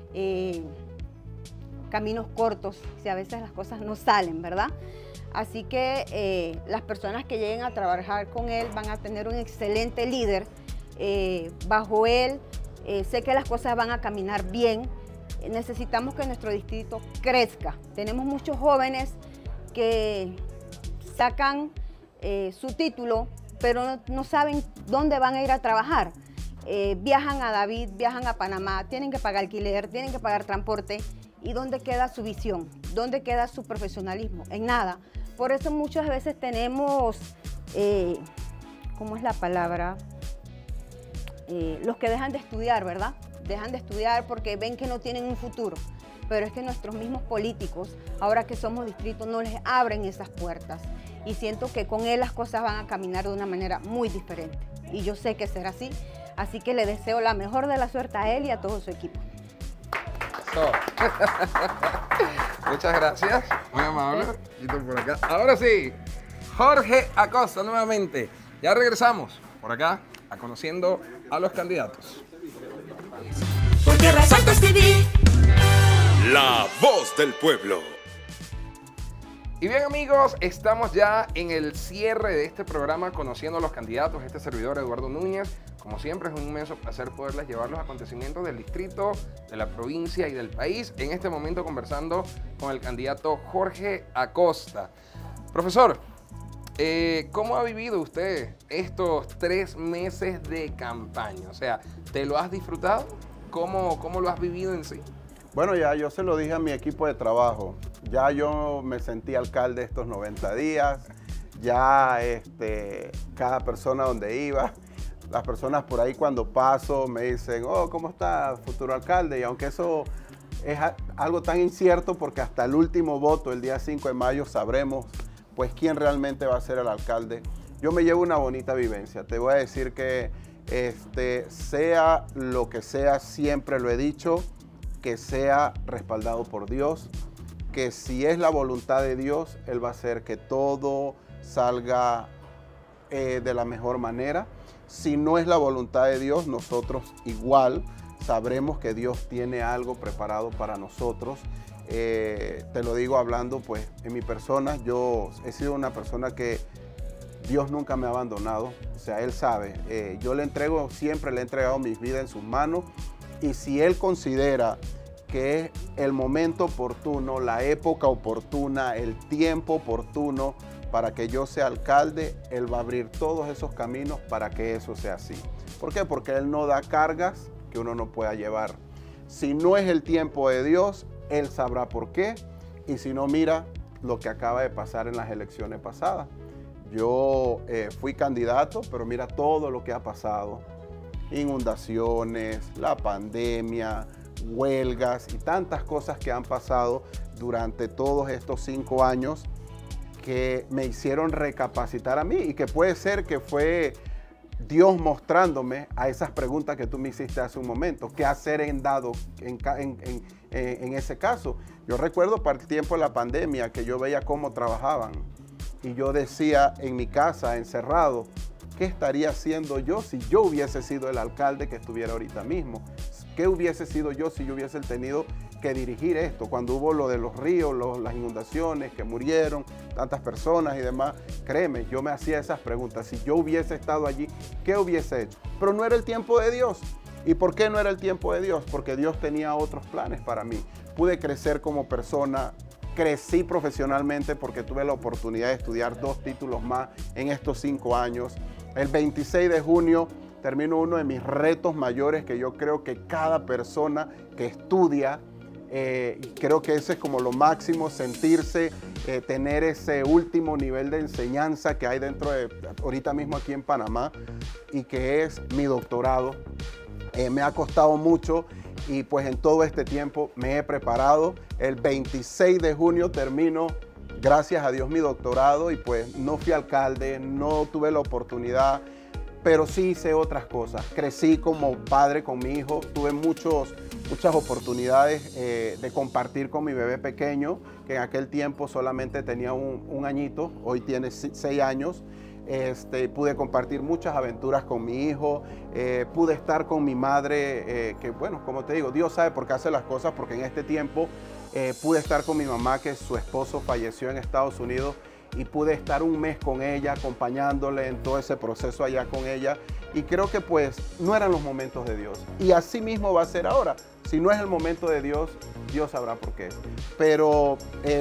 caminos cortos si a veces las cosas no salen, ¿verdad? Así que las personas que lleguen a trabajar con él van a tener un excelente líder bajo él. Sé que las cosas van a caminar bien. Necesitamos que nuestro distrito crezca. Tenemos muchos jóvenes que sacan su título, pero no saben dónde van a ir a trabajar. Viajan a David, viajan a Panamá, tienen que pagar alquiler, tienen que pagar transporte. ¿Y dónde queda su visión? ¿Dónde queda su profesionalismo? En nada. Por eso muchas veces tenemos, ¿cómo es la palabra? Los que dejan de estudiar, ¿verdad? Dejan de estudiar porque ven que no tienen un futuro. Pero es que nuestros mismos políticos, ahora que somos distritos, no les abren esas puertas. Y siento que con él las cosas van a caminar de una manera muy diferente. Y yo sé que será así. Así que le deseo la mejor de la suerte a él y a todo su equipo. Muchas gracias, muy amable. Por acá. Ahora sí, Jorge Acosta nuevamente. Ya regresamos por acá a Conociendo a los Candidatos. Por Tierra Saldas TV, la voz del pueblo. Y bien, amigos, estamos ya en el cierre de este programa Conociendo a los Candidatos. Este servidor, Eduardo Núñez. Como siempre, es un inmenso placer poderles llevar los acontecimientos del distrito, de la provincia y del país. En este momento conversando con el candidato Jorge Acosta. Profesor, ¿cómo ha vivido usted estos 3 meses de campaña? O sea, ¿te lo has disfrutado? ¿Cómo lo has vivido en sí? Bueno, ya yo se lo dije a mi equipo de trabajo. Ya yo me sentí alcalde estos 90 días. Ya cada persona donde iba, las personas por ahí cuando paso me dicen, oh, ¿cómo está, futuro alcalde? Y aunque eso es algo tan incierto, porque hasta el último voto, el día 5 de mayo, sabremos pues quién realmente va a ser el alcalde. Yo me llevo una bonita vivencia. Te voy a decir que sea lo que sea, siempre lo he dicho, que sea respaldado por Dios, que si es la voluntad de Dios, Él va a hacer que todo salga de la mejor manera. Si no es la voluntad de Dios, nosotros igual sabremos que Dios tiene algo preparado para nosotros. Te lo digo hablando pues en mi persona. Yo he sido una persona que Dios nunca me ha abandonado. O sea, Él sabe. Yo siempre le he entregado mi vida en sus manos. Y si Él considera que es el momento oportuno, la época oportuna, el tiempo oportuno para que yo sea alcalde, Él va a abrir todos esos caminos para que eso sea así. ¿Por qué? Porque Él no da cargas que uno no pueda llevar. Si no es el tiempo de Dios, Él sabrá por qué. Y si no, mira lo que acaba de pasar en las elecciones pasadas. Yo fui candidato, pero mira todo lo que ha pasado. inundaciones, la pandemia, huelgas y tantas cosas que han pasado durante todos estos 5 años que me hicieron recapacitar a mí y que puede ser que fue Dios mostrándome a esas preguntas que tú me hiciste hace un momento, qué hacer en ese caso. Yo recuerdo para el tiempo de la pandemia que yo veía cómo trabajaban y yo decía en mi casa, encerrado, ¿qué estaría haciendo yo si yo hubiese sido el alcalde que estuviera ahorita mismo? ¿Qué hubiese sido yo si yo hubiese tenido que dirigir esto? Cuando hubo lo de los ríos, las inundaciones, que murieron tantas personas y demás, créeme, yo me hacía esas preguntas. Si yo hubiese estado allí, ¿qué hubiese hecho? Pero no era el tiempo de Dios. ¿Y por qué no era el tiempo de Dios? Porque Dios tenía otros planes para mí. Pude crecer como persona, crecí profesionalmente porque tuve la oportunidad de estudiar 2 títulos más en estos 5 años. El 26 de junio termino uno de mis retos mayores que yo creo que cada persona que estudia, creo que ese es como lo máximo, sentirse, tener ese último nivel de enseñanza que hay dentro de, ahorita mismo aquí en Panamá, y que es mi doctorado. Me ha costado mucho y pues en todo este tiempo me he preparado. El 26 de junio termino, gracias a Dios, mi doctorado y pues no fui alcalde, no tuve la oportunidad, pero sí hice otras cosas. Crecí como padre con mi hijo, tuve muchas oportunidades de compartir con mi bebé pequeño, que en aquel tiempo solamente tenía un añito, hoy tiene 6 años. Pude compartir muchas aventuras con mi hijo, pude estar con mi madre, que bueno, como te digo, Dios sabe por qué hace las cosas, porque en este tiempo pude estar con mi mamá, que su esposo falleció en Estados Unidos, y pude estar un mes con ella, acompañándole en todo ese proceso allá con ella, y creo que pues no eran los momentos de Dios, y así mismo va a ser ahora. Si no es el momento de Dios, Dios sabrá por qué, pero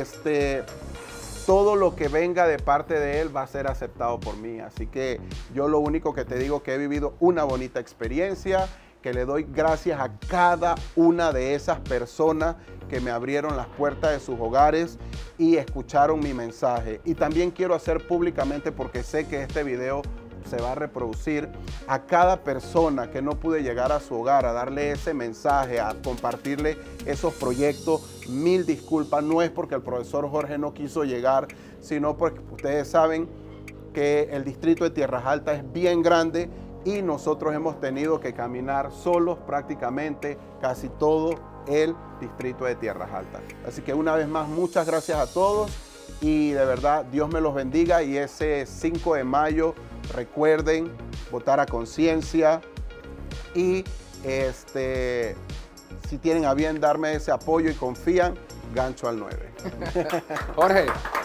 todo lo que venga de parte de Él va a ser aceptado por mí. Así que yo lo único que te digo es que he vivido una bonita experiencia, que le doy gracias a cada una de esas personas que me abrieron las puertas de sus hogares y escucharon mi mensaje. Y también quiero hacer públicamente, porque sé que este video se va a reproducir, a cada persona que no pude llegar a su hogar a darle ese mensaje, a compartirle esos proyectos, 1000 disculpas. No es porque el profesor Jorge no quiso llegar, sino porque ustedes saben que el distrito de Tierras Altas es bien grande y nosotros hemos tenido que caminar solos prácticamente casi todo el distrito de Tierras Altas. Así que una vez más, muchas gracias a todos y de verdad Dios me los bendiga. Y ese 5 de mayo recuerden votar a conciencia y si tienen a bien darme ese apoyo y confían, gancho al 9. Jorge,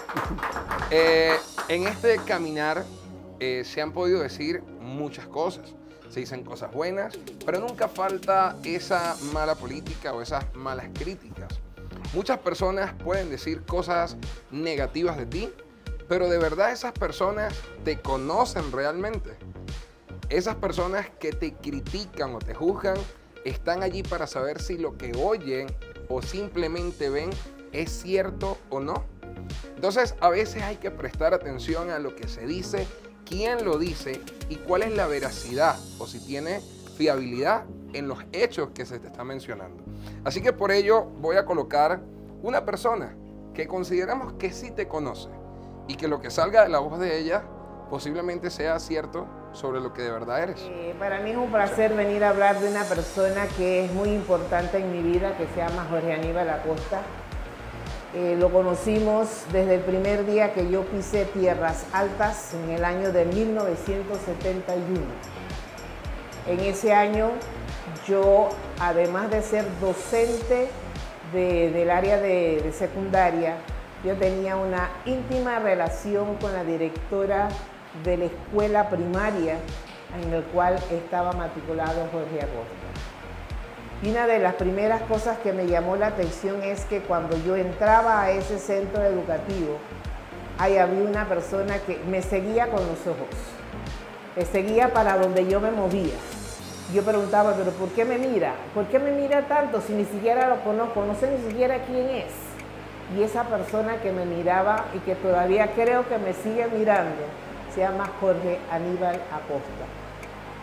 en este caminar se han podido decir muchas cosas. Se dicen cosas buenas, pero nunca falta esa mala política o esas malas críticas. Muchas personas pueden decir cosas negativas de ti, pero ¿de verdad esas personas te conocen realmente? Esas personas que te critican o te juzgan están allí para saber si lo que oyen o simplemente ven es cierto o no. Entonces, a veces hay que prestar atención a lo que se dice, quién lo dice y cuál es la veracidad o si tiene fiabilidad en los hechos que se te está mencionando. Así que por ello voy a colocar una persona que consideramos que sí te conoce y que lo que salga de la voz de ella posiblemente sea cierto sobre lo que de verdad eres. Para mí es un placer venir a hablar de una persona que es muy importante en mi vida, que se llama Jorge Aníbal Acosta. Lo conocimos desde el primer día que yo pisé Tierras Altas en el año de 1971. En ese año yo, además de ser docente del área de secundaria, yo tenía una íntima relación con la directora de la escuela primaria en la cual estaba matriculado Jorge Acosta. Y una de las primeras cosas que me llamó la atención es que cuando yo entraba a ese centro educativo, ahí había una persona que me seguía con los ojos, me seguía para donde yo me movía. Yo preguntaba, ¿pero por qué me mira? ¿Por qué me mira tanto si ni siquiera lo conozco? No sé ni siquiera quién es. Y esa persona que me miraba y que todavía creo que me sigue mirando, se llama Jorge Aníbal Acosta.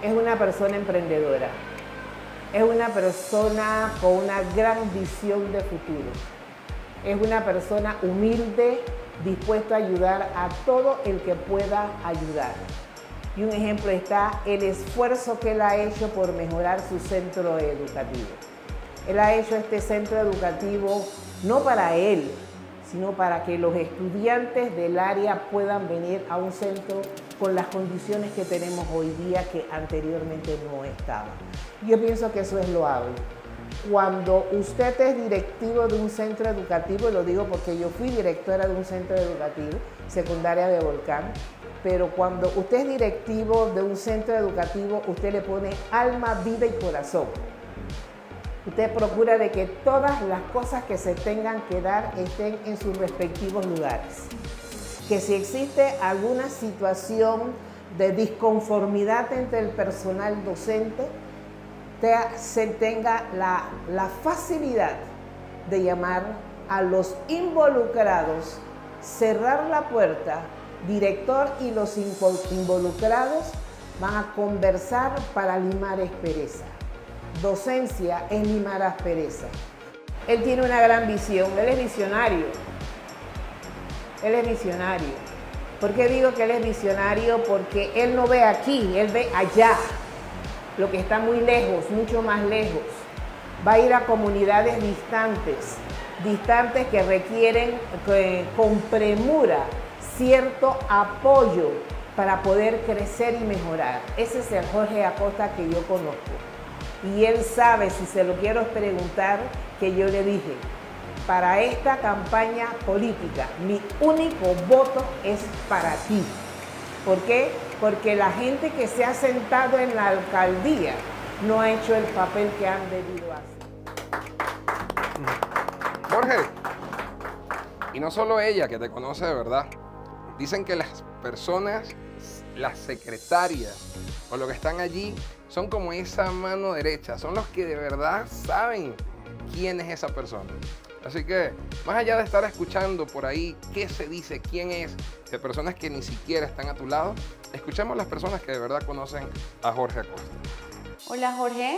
es una persona emprendedora, es una persona con una gran visión de futuro, es una persona humilde, dispuesto a ayudar a todo el que pueda ayudar. Y un ejemplo está el esfuerzo que él ha hecho por mejorar su centro educativo. Él ha hecho este centro educativo no para él, sino para que los estudiantes del área puedan venir a un centro con las condiciones que tenemos hoy día que anteriormente no estaban. Yo pienso que eso es loable. Cuando usted es directivo de un centro educativo, y lo digo porque yo fui directora de un centro educativo, secundaria de Volcán, pero cuando usted es directivo de un centro educativo, usted le pone alma, vida y corazón. Usted procura de que todas las cosas que se tengan que dar estén en sus respectivos lugares. Que si existe alguna situación de disconformidad entre el personal docente, se tenga la facilidad de llamar a los involucrados, cerrar la puerta, director y los involucrados van a conversar para limar aspereza. Docencia es limar aspereza. Él tiene una gran visión, él es visionario. Él es visionario. ¿Por qué digo que él es visionario? Porque él no ve aquí, él ve allá. Lo que está muy lejos, mucho más lejos. Va a ir a comunidades distantes que requieren con premura cierto apoyo para poder crecer y mejorar. Ese es el Jorge Acosta que yo conozco. Y él sabe, si se lo quiero preguntar, que yo le dije, para esta campaña política, mi único voto es para ti. ¿Por qué? Porque la gente que se ha sentado en la alcaldía no ha hecho el papel que han debido hacer. Jorge, y no solo ella que te conoce de verdad, dicen que las personas, las secretarias o los que están allí son como esa mano derecha, son los que de verdad saben quién es esa persona. Así que, más allá de estar escuchando por ahí qué se dice, quién es, de personas que ni siquiera están a tu lado, escuchemos las personas que de verdad conocen a Jorge Acosta. Hola Jorge,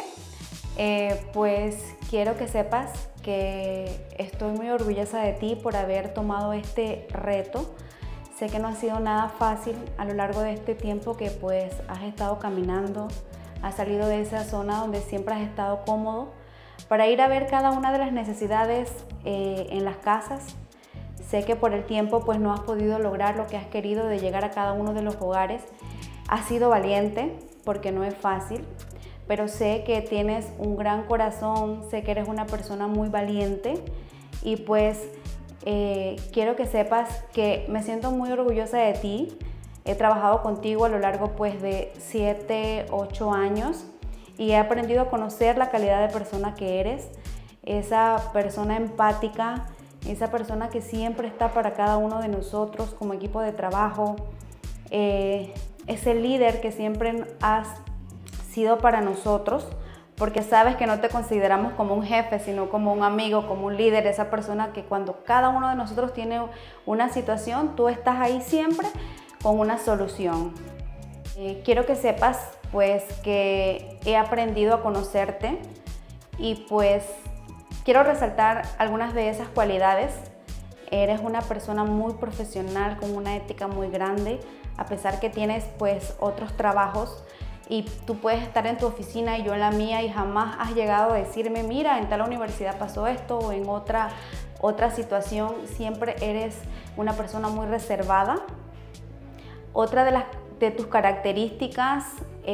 pues quiero que sepas que estoy muy orgullosa de ti por haber tomado este reto. Sé que no ha sido nada fácil a lo largo de este tiempo que pues has estado caminando, has salido de esa zona donde siempre has estado cómodo para ir a ver cada una de las necesidades en las casas. Sé que por el tiempo pues no has podido lograr lo que has querido de llegar a cada uno de los hogares. Has sido valiente porque no es fácil, pero sé que tienes un gran corazón, sé que eres una persona muy valiente y pues quiero que sepas que me siento muy orgullosa de ti. He trabajado contigo a lo largo pues de 7, 8 años y he aprendido a conocer la calidad de persona que eres, esa persona empática, esa persona que siempre está para cada uno de nosotros como equipo de trabajo, ese líder que siempre has sido para nosotros, porque sabes que no te consideramos como un jefe, sino como un amigo, como un líder, esa persona que cuando cada uno de nosotros tiene una situación, tú estás ahí siempre con una solución. Quiero que sepas pues que he aprendido a conocerte y pues quiero resaltar algunas de esas cualidades. Eres una persona muy profesional, con una ética muy grande, a pesar que tienes pues otros trabajos y tú puedes estar en tu oficina y yo en la mía y jamás has llegado a decirme, mira, en tal universidad pasó esto o en otra situación. Siempre eres una persona muy reservada. Otra de tus características,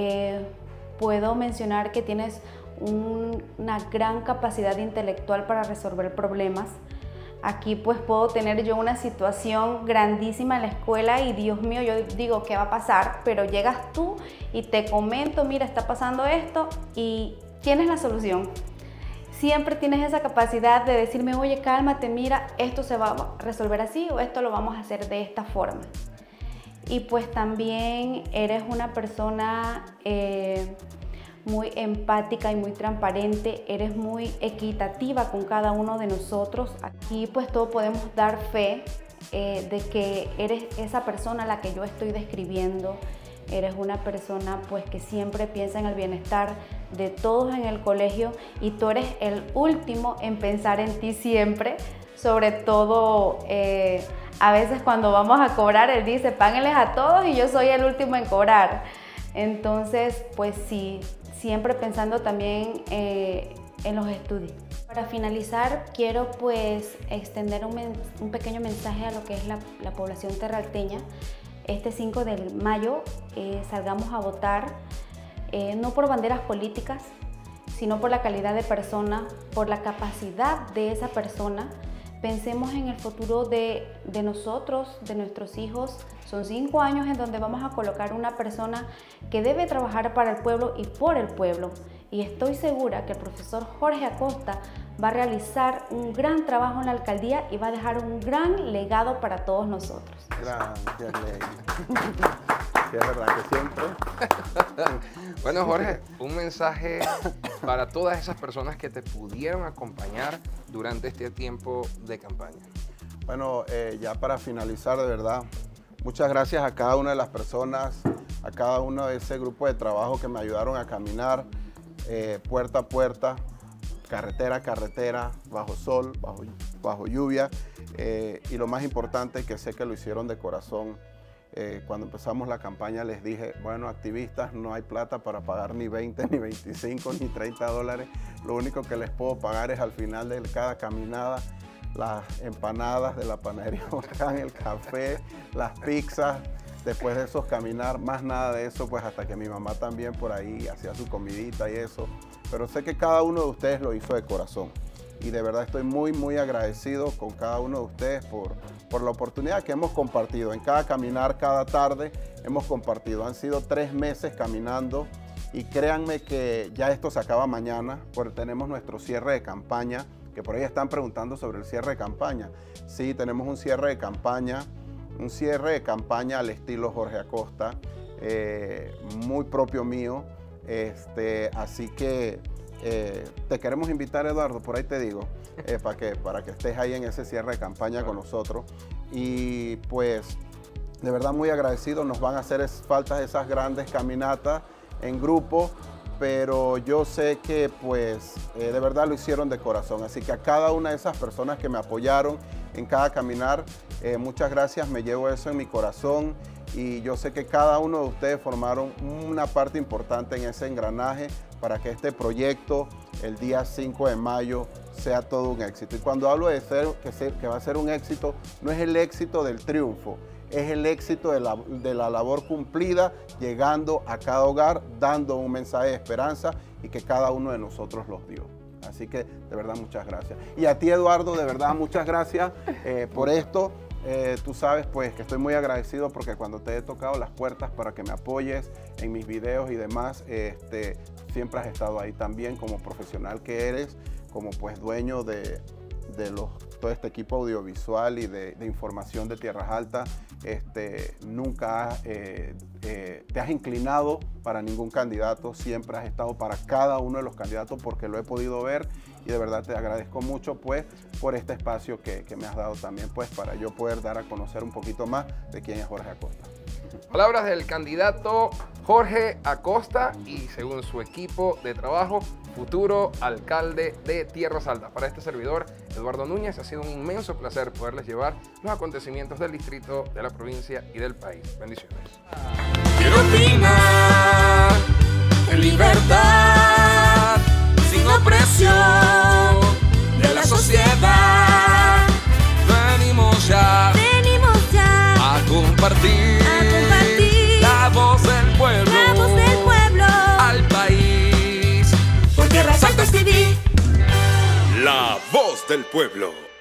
puedo mencionar que tienes una gran capacidad intelectual para resolver problemas. Aquí pues puedo tener yo una situación grandísima en la escuela y Dios mío, yo digo, ¿qué va a pasar? Pero llegas tú y te comento, mira, está pasando esto y tienes la solución. Siempre tienes esa capacidad de decirme, oye, cálmate, mira, esto se va a resolver así o esto lo vamos a hacer de esta forma. Y pues también eres una persona muy empática y muy transparente, eres muy equitativa con cada uno de nosotros. Aquí pues todos podemos dar fe de que eres esa persona a la que yo estoy describiendo, eres una persona pues que siempre piensa en el bienestar de todos en el colegio y tú eres el último en pensar en ti siempre, sobre todo a veces cuando vamos a cobrar él dice páguenles a todos y yo soy el último en cobrar. Entonces pues sí, siempre pensando también en los estudios. Para finalizar, quiero pues extender un pequeño mensaje a lo que es la población terralteña. Este 5 de mayo salgamos a votar, no por banderas políticas, sino por la calidad de persona, por la capacidad de esa persona. Pensemos en el futuro de nosotros, de nuestros hijos. Son 5 años en donde vamos a colocar una persona que debe trabajar para el pueblo y por el pueblo. Y estoy segura que el profesor Jorge Acosta va a realizar un gran trabajo en la alcaldía y va a dejar un gran legado para todos nosotros. Gracias, Ley. Sí, es verdad que siempre. Bueno, Jorge, un mensaje para todas esas personas que te pudieron acompañar durante este tiempo de campaña. Bueno, ya para finalizar, de verdad, muchas gracias a cada una de las personas, a cada uno de ese grupo de trabajo que me ayudaron a caminar puerta a puerta, carretera a carretera, bajo sol, bajo lluvia, y lo más importante, que sé que lo hicieron de corazón. Cuando empezamos la campaña les dije, bueno, activistas, no hay plata para pagar ni 20, ni 25, ni 30 dólares. Lo único que les puedo pagar es al final de cada caminada las empanadas de la panadería Volcán, el café, las pizzas. Después de eso caminar, más nada de eso, pues hasta que mi mamá también por ahí hacía su comidita y eso. Pero sé que cada uno de ustedes lo hizo de corazón. Y de verdad estoy muy, muy agradecido con cada uno de ustedes por la oportunidad que hemos compartido. En cada caminar, cada tarde, hemos compartido. Han sido 3 meses caminando y créanme que ya esto se acaba mañana, porque tenemos nuestro cierre de campaña, que por ahí están preguntando sobre el cierre de campaña. Sí, tenemos un cierre de campaña al estilo Jorge Acosta, muy propio mío. Así que te queremos invitar, Eduardo, por ahí te digo, para que estés ahí en ese cierre de campaña con nosotros. Y pues, de verdad muy agradecido. Nos van a hacer falta esas grandes caminatas en grupo, pero yo sé que pues de verdad lo hicieron de corazón. Así que a cada una de esas personas que me apoyaron en cada caminar, muchas gracias, me llevo eso en mi corazón. Y yo sé que cada uno de ustedes formaron una parte importante en ese engranaje para que este proyecto, el día 5 de mayo, sea todo un éxito. Y cuando hablo de que va a ser un éxito, no es el éxito del triunfo, es el éxito de la labor cumplida, llegando a cada hogar, dando un mensaje de esperanza y que cada uno de nosotros los dio. Así que, de verdad, muchas gracias. Y a ti, Eduardo, de verdad, muchas gracias por esto. Tú sabes pues que estoy muy agradecido porque cuando te he tocado las puertas para que me apoyes en mis videos y demás, siempre has estado ahí también como profesional que eres, como pues dueño de todo este equipo audiovisual y de información de Tierras Altas. Nunca te has inclinado para ningún candidato, siempre has estado para cada uno de los candidatos porque lo he podido ver. Y de verdad te agradezco mucho pues por este espacio que me has dado también pues para yo poder dar a conocer un poquito más de quién es Jorge Acosta. Palabras del candidato Jorge Acosta y según su equipo de trabajo, futuro alcalde de Tierras Altas. Para este servidor, Eduardo Núñez, ha sido un inmenso placer poderles llevar los acontecimientos del distrito, de la provincia y del país. Bendiciones. Quiero opinar en libertad, sin opresión de la sociedad. Venimos ya a compartir la voz del pueblo, al país. Por Tierras Altas TV, La Voz del Pueblo.